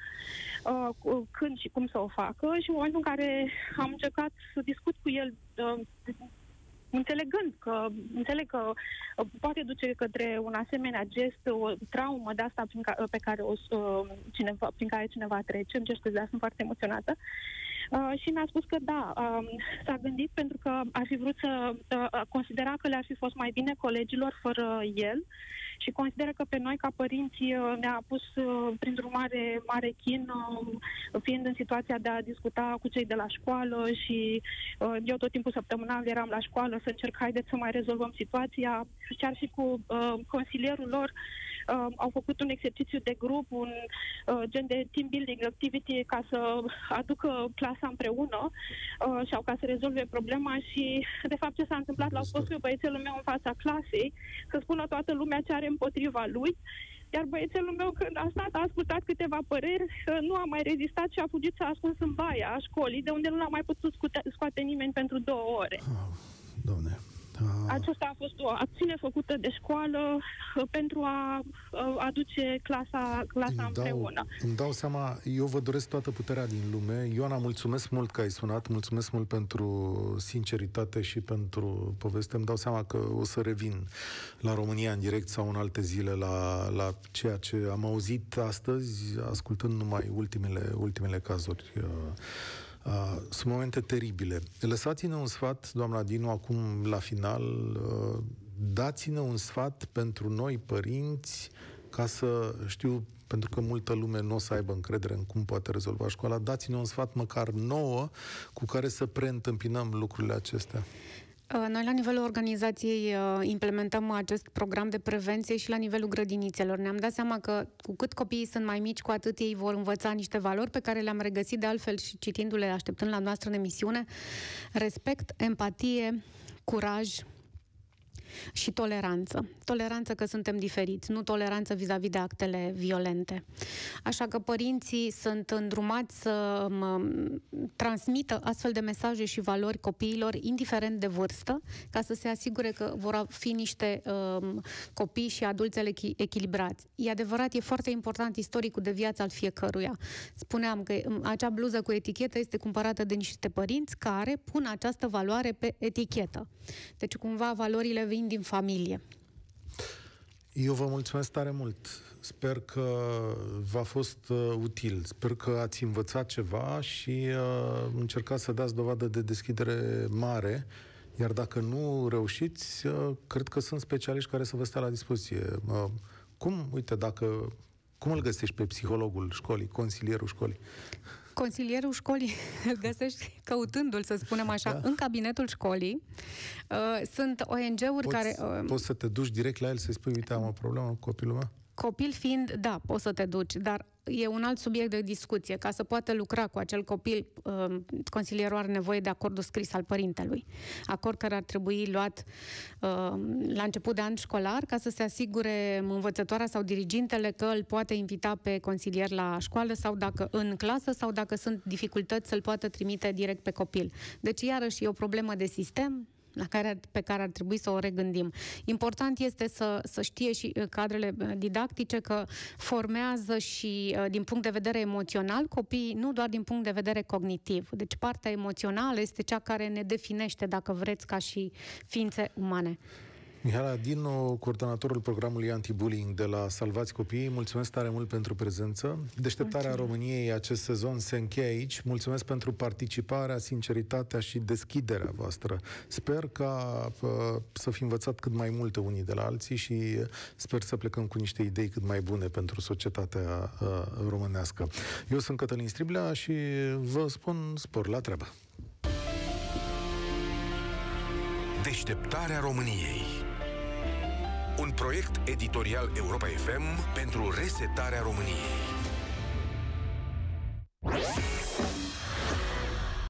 uh, când și cum să o facă. Și în momentul în care am încercat să discut cu el, uh, înțelegând că, înțeleg că poate duce către un asemenea gest, o traumă de asta prin ca, pe care o, cineva, prin care cineva trece, îmi cer scuze, sunt foarte emoționată, uh, și mi-a spus că da, uh, s-a gândit pentru că ar fi vrut să uh, considera că le-ar fi fost mai bine colegilor fără el și consideră că pe noi ca părinți uh, ne-a pus uh, printr-un mare, mare chin, uh, fiind în situația de a discuta cu cei de la școală și uh, eu tot timpul săptămânal eram la școală să încerc, haideți să mai rezolvăm situația. Chiar și cu uh, consilierul lor uh, au făcut un exercițiu de grup, un uh, gen de team building activity ca să aducă clasa împreună uh, sau ca să rezolve problema și de fapt ce s-a întâmplat, l-au spus pe băiețelul meu în fața clasei să spună toată lumea ce are împotriva lui. Iar băiețelul meu, când a stat, a ascultat câteva păreri, nu a mai rezistat și a fugit și a ascuns în baia a școlii, de unde nu l-a mai putut scoate, scoate nimeni pentru două ore. Oh, Doamne. Aceasta a fost o acțiune făcută de școală pentru a aduce clasa, clasa îmi dau, împreună. Îmi dau seama, eu vă doresc toată puterea din lume. Ioana, mulțumesc mult că ai sunat, mulțumesc mult pentru sinceritate și pentru poveste. Îmi dau seama că o să revin la România în direct sau în alte zile la, la ceea ce am auzit astăzi, ascultând numai ultimele, ultimele cazuri. Uh, sunt momente teribile. Lăsați-ne un sfat, doamna Dinu, acum la final, uh, dați-ne un sfat pentru noi părinți, ca să știu, pentru că multă lume nu o să aibă încredere în cum poate rezolva școala, dați-ne un sfat măcar nouă cu care să preîntâmpinăm lucrurile acestea. Noi, la nivelul organizației, implementăm acest program de prevenție și la nivelul grădinițelor. Ne-am dat seama că cu cât copiii sunt mai mici, cu atât ei vor învăța niște valori pe care le-am regăsit de altfel și citindu-le, așteptând la noastră în emisiune: respect, empatie, curaj și toleranță. Toleranță că suntem diferiți, nu toleranță vis-a-vis de actele violente. Așa că părinții sunt îndrumați să mă, transmită astfel de mesaje și valori copiilor, indiferent de vârstă, ca să se asigure că vor fi niște um, copii și adulți echilibrați. E adevărat, e foarte important istoricul de viață al fiecăruia. Spuneam că acea bluză cu etichetă este cumpărată de niște părinți care pun această valoare pe etichetă. Deci, cumva, valorile vin din familie. Eu vă mulțumesc tare mult. Sper că v-a fost uh, util. Sper că ați învățat ceva și uh, încercați să dați dovadă de deschidere mare. Iar dacă nu reușiți, uh, cred că sunt specialiști care să vă stea la dispoziție. Uh, cum, uite, dacă... Cum îl găsești pe psihologul școlii, consilierul școlii? Consilierul școlii îl găsești căutându-l, să spunem așa, da. În cabinetul școlii. Uh, sunt O N G-uri poți, care... Uh, poți să te duci direct la el să-i spui, uite, am o problemă cu copilul meu? Copil fiind, da, poți să te duci, dar e un alt subiect de discuție. Ca să poată lucra cu acel copil, uh, consilierul are nevoie de acordul scris al părintelui. Acord care ar trebui luat uh, la început de an școlar, ca să se asigure învățătoarea sau dirigintele că îl poate invita pe consilier la școală sau dacă în clasă, sau dacă sunt dificultăți să-l poată trimite direct pe copil. Deci, iarăși, e o problemă de sistem la care, pe care ar trebui să o regândim. Important este să, să știe și cadrele didactice că formează și din punct de vedere emoțional copiii, nu doar din punct de vedere cognitiv. Deci partea emoțională este cea care ne definește, dacă vreți, ca și ființe umane. Mihaela Dinu, coordonatorul programului anti-bullying de la Salvați Copiii, mulțumesc tare mult pentru prezență. Deșteptarea mulțumesc. României acest sezon se încheie aici. Mulțumesc pentru participarea, sinceritatea și deschiderea voastră. Sper ca uh, să fi învățat cât mai multe unii de la alții și sper să plecăm cu niște idei cât mai bune pentru societatea uh, românească. Eu sunt Cătălin Striblea și vă spun spor la treabă. Deșteptarea României. Un proiect editorial Europa F M pentru resetarea României.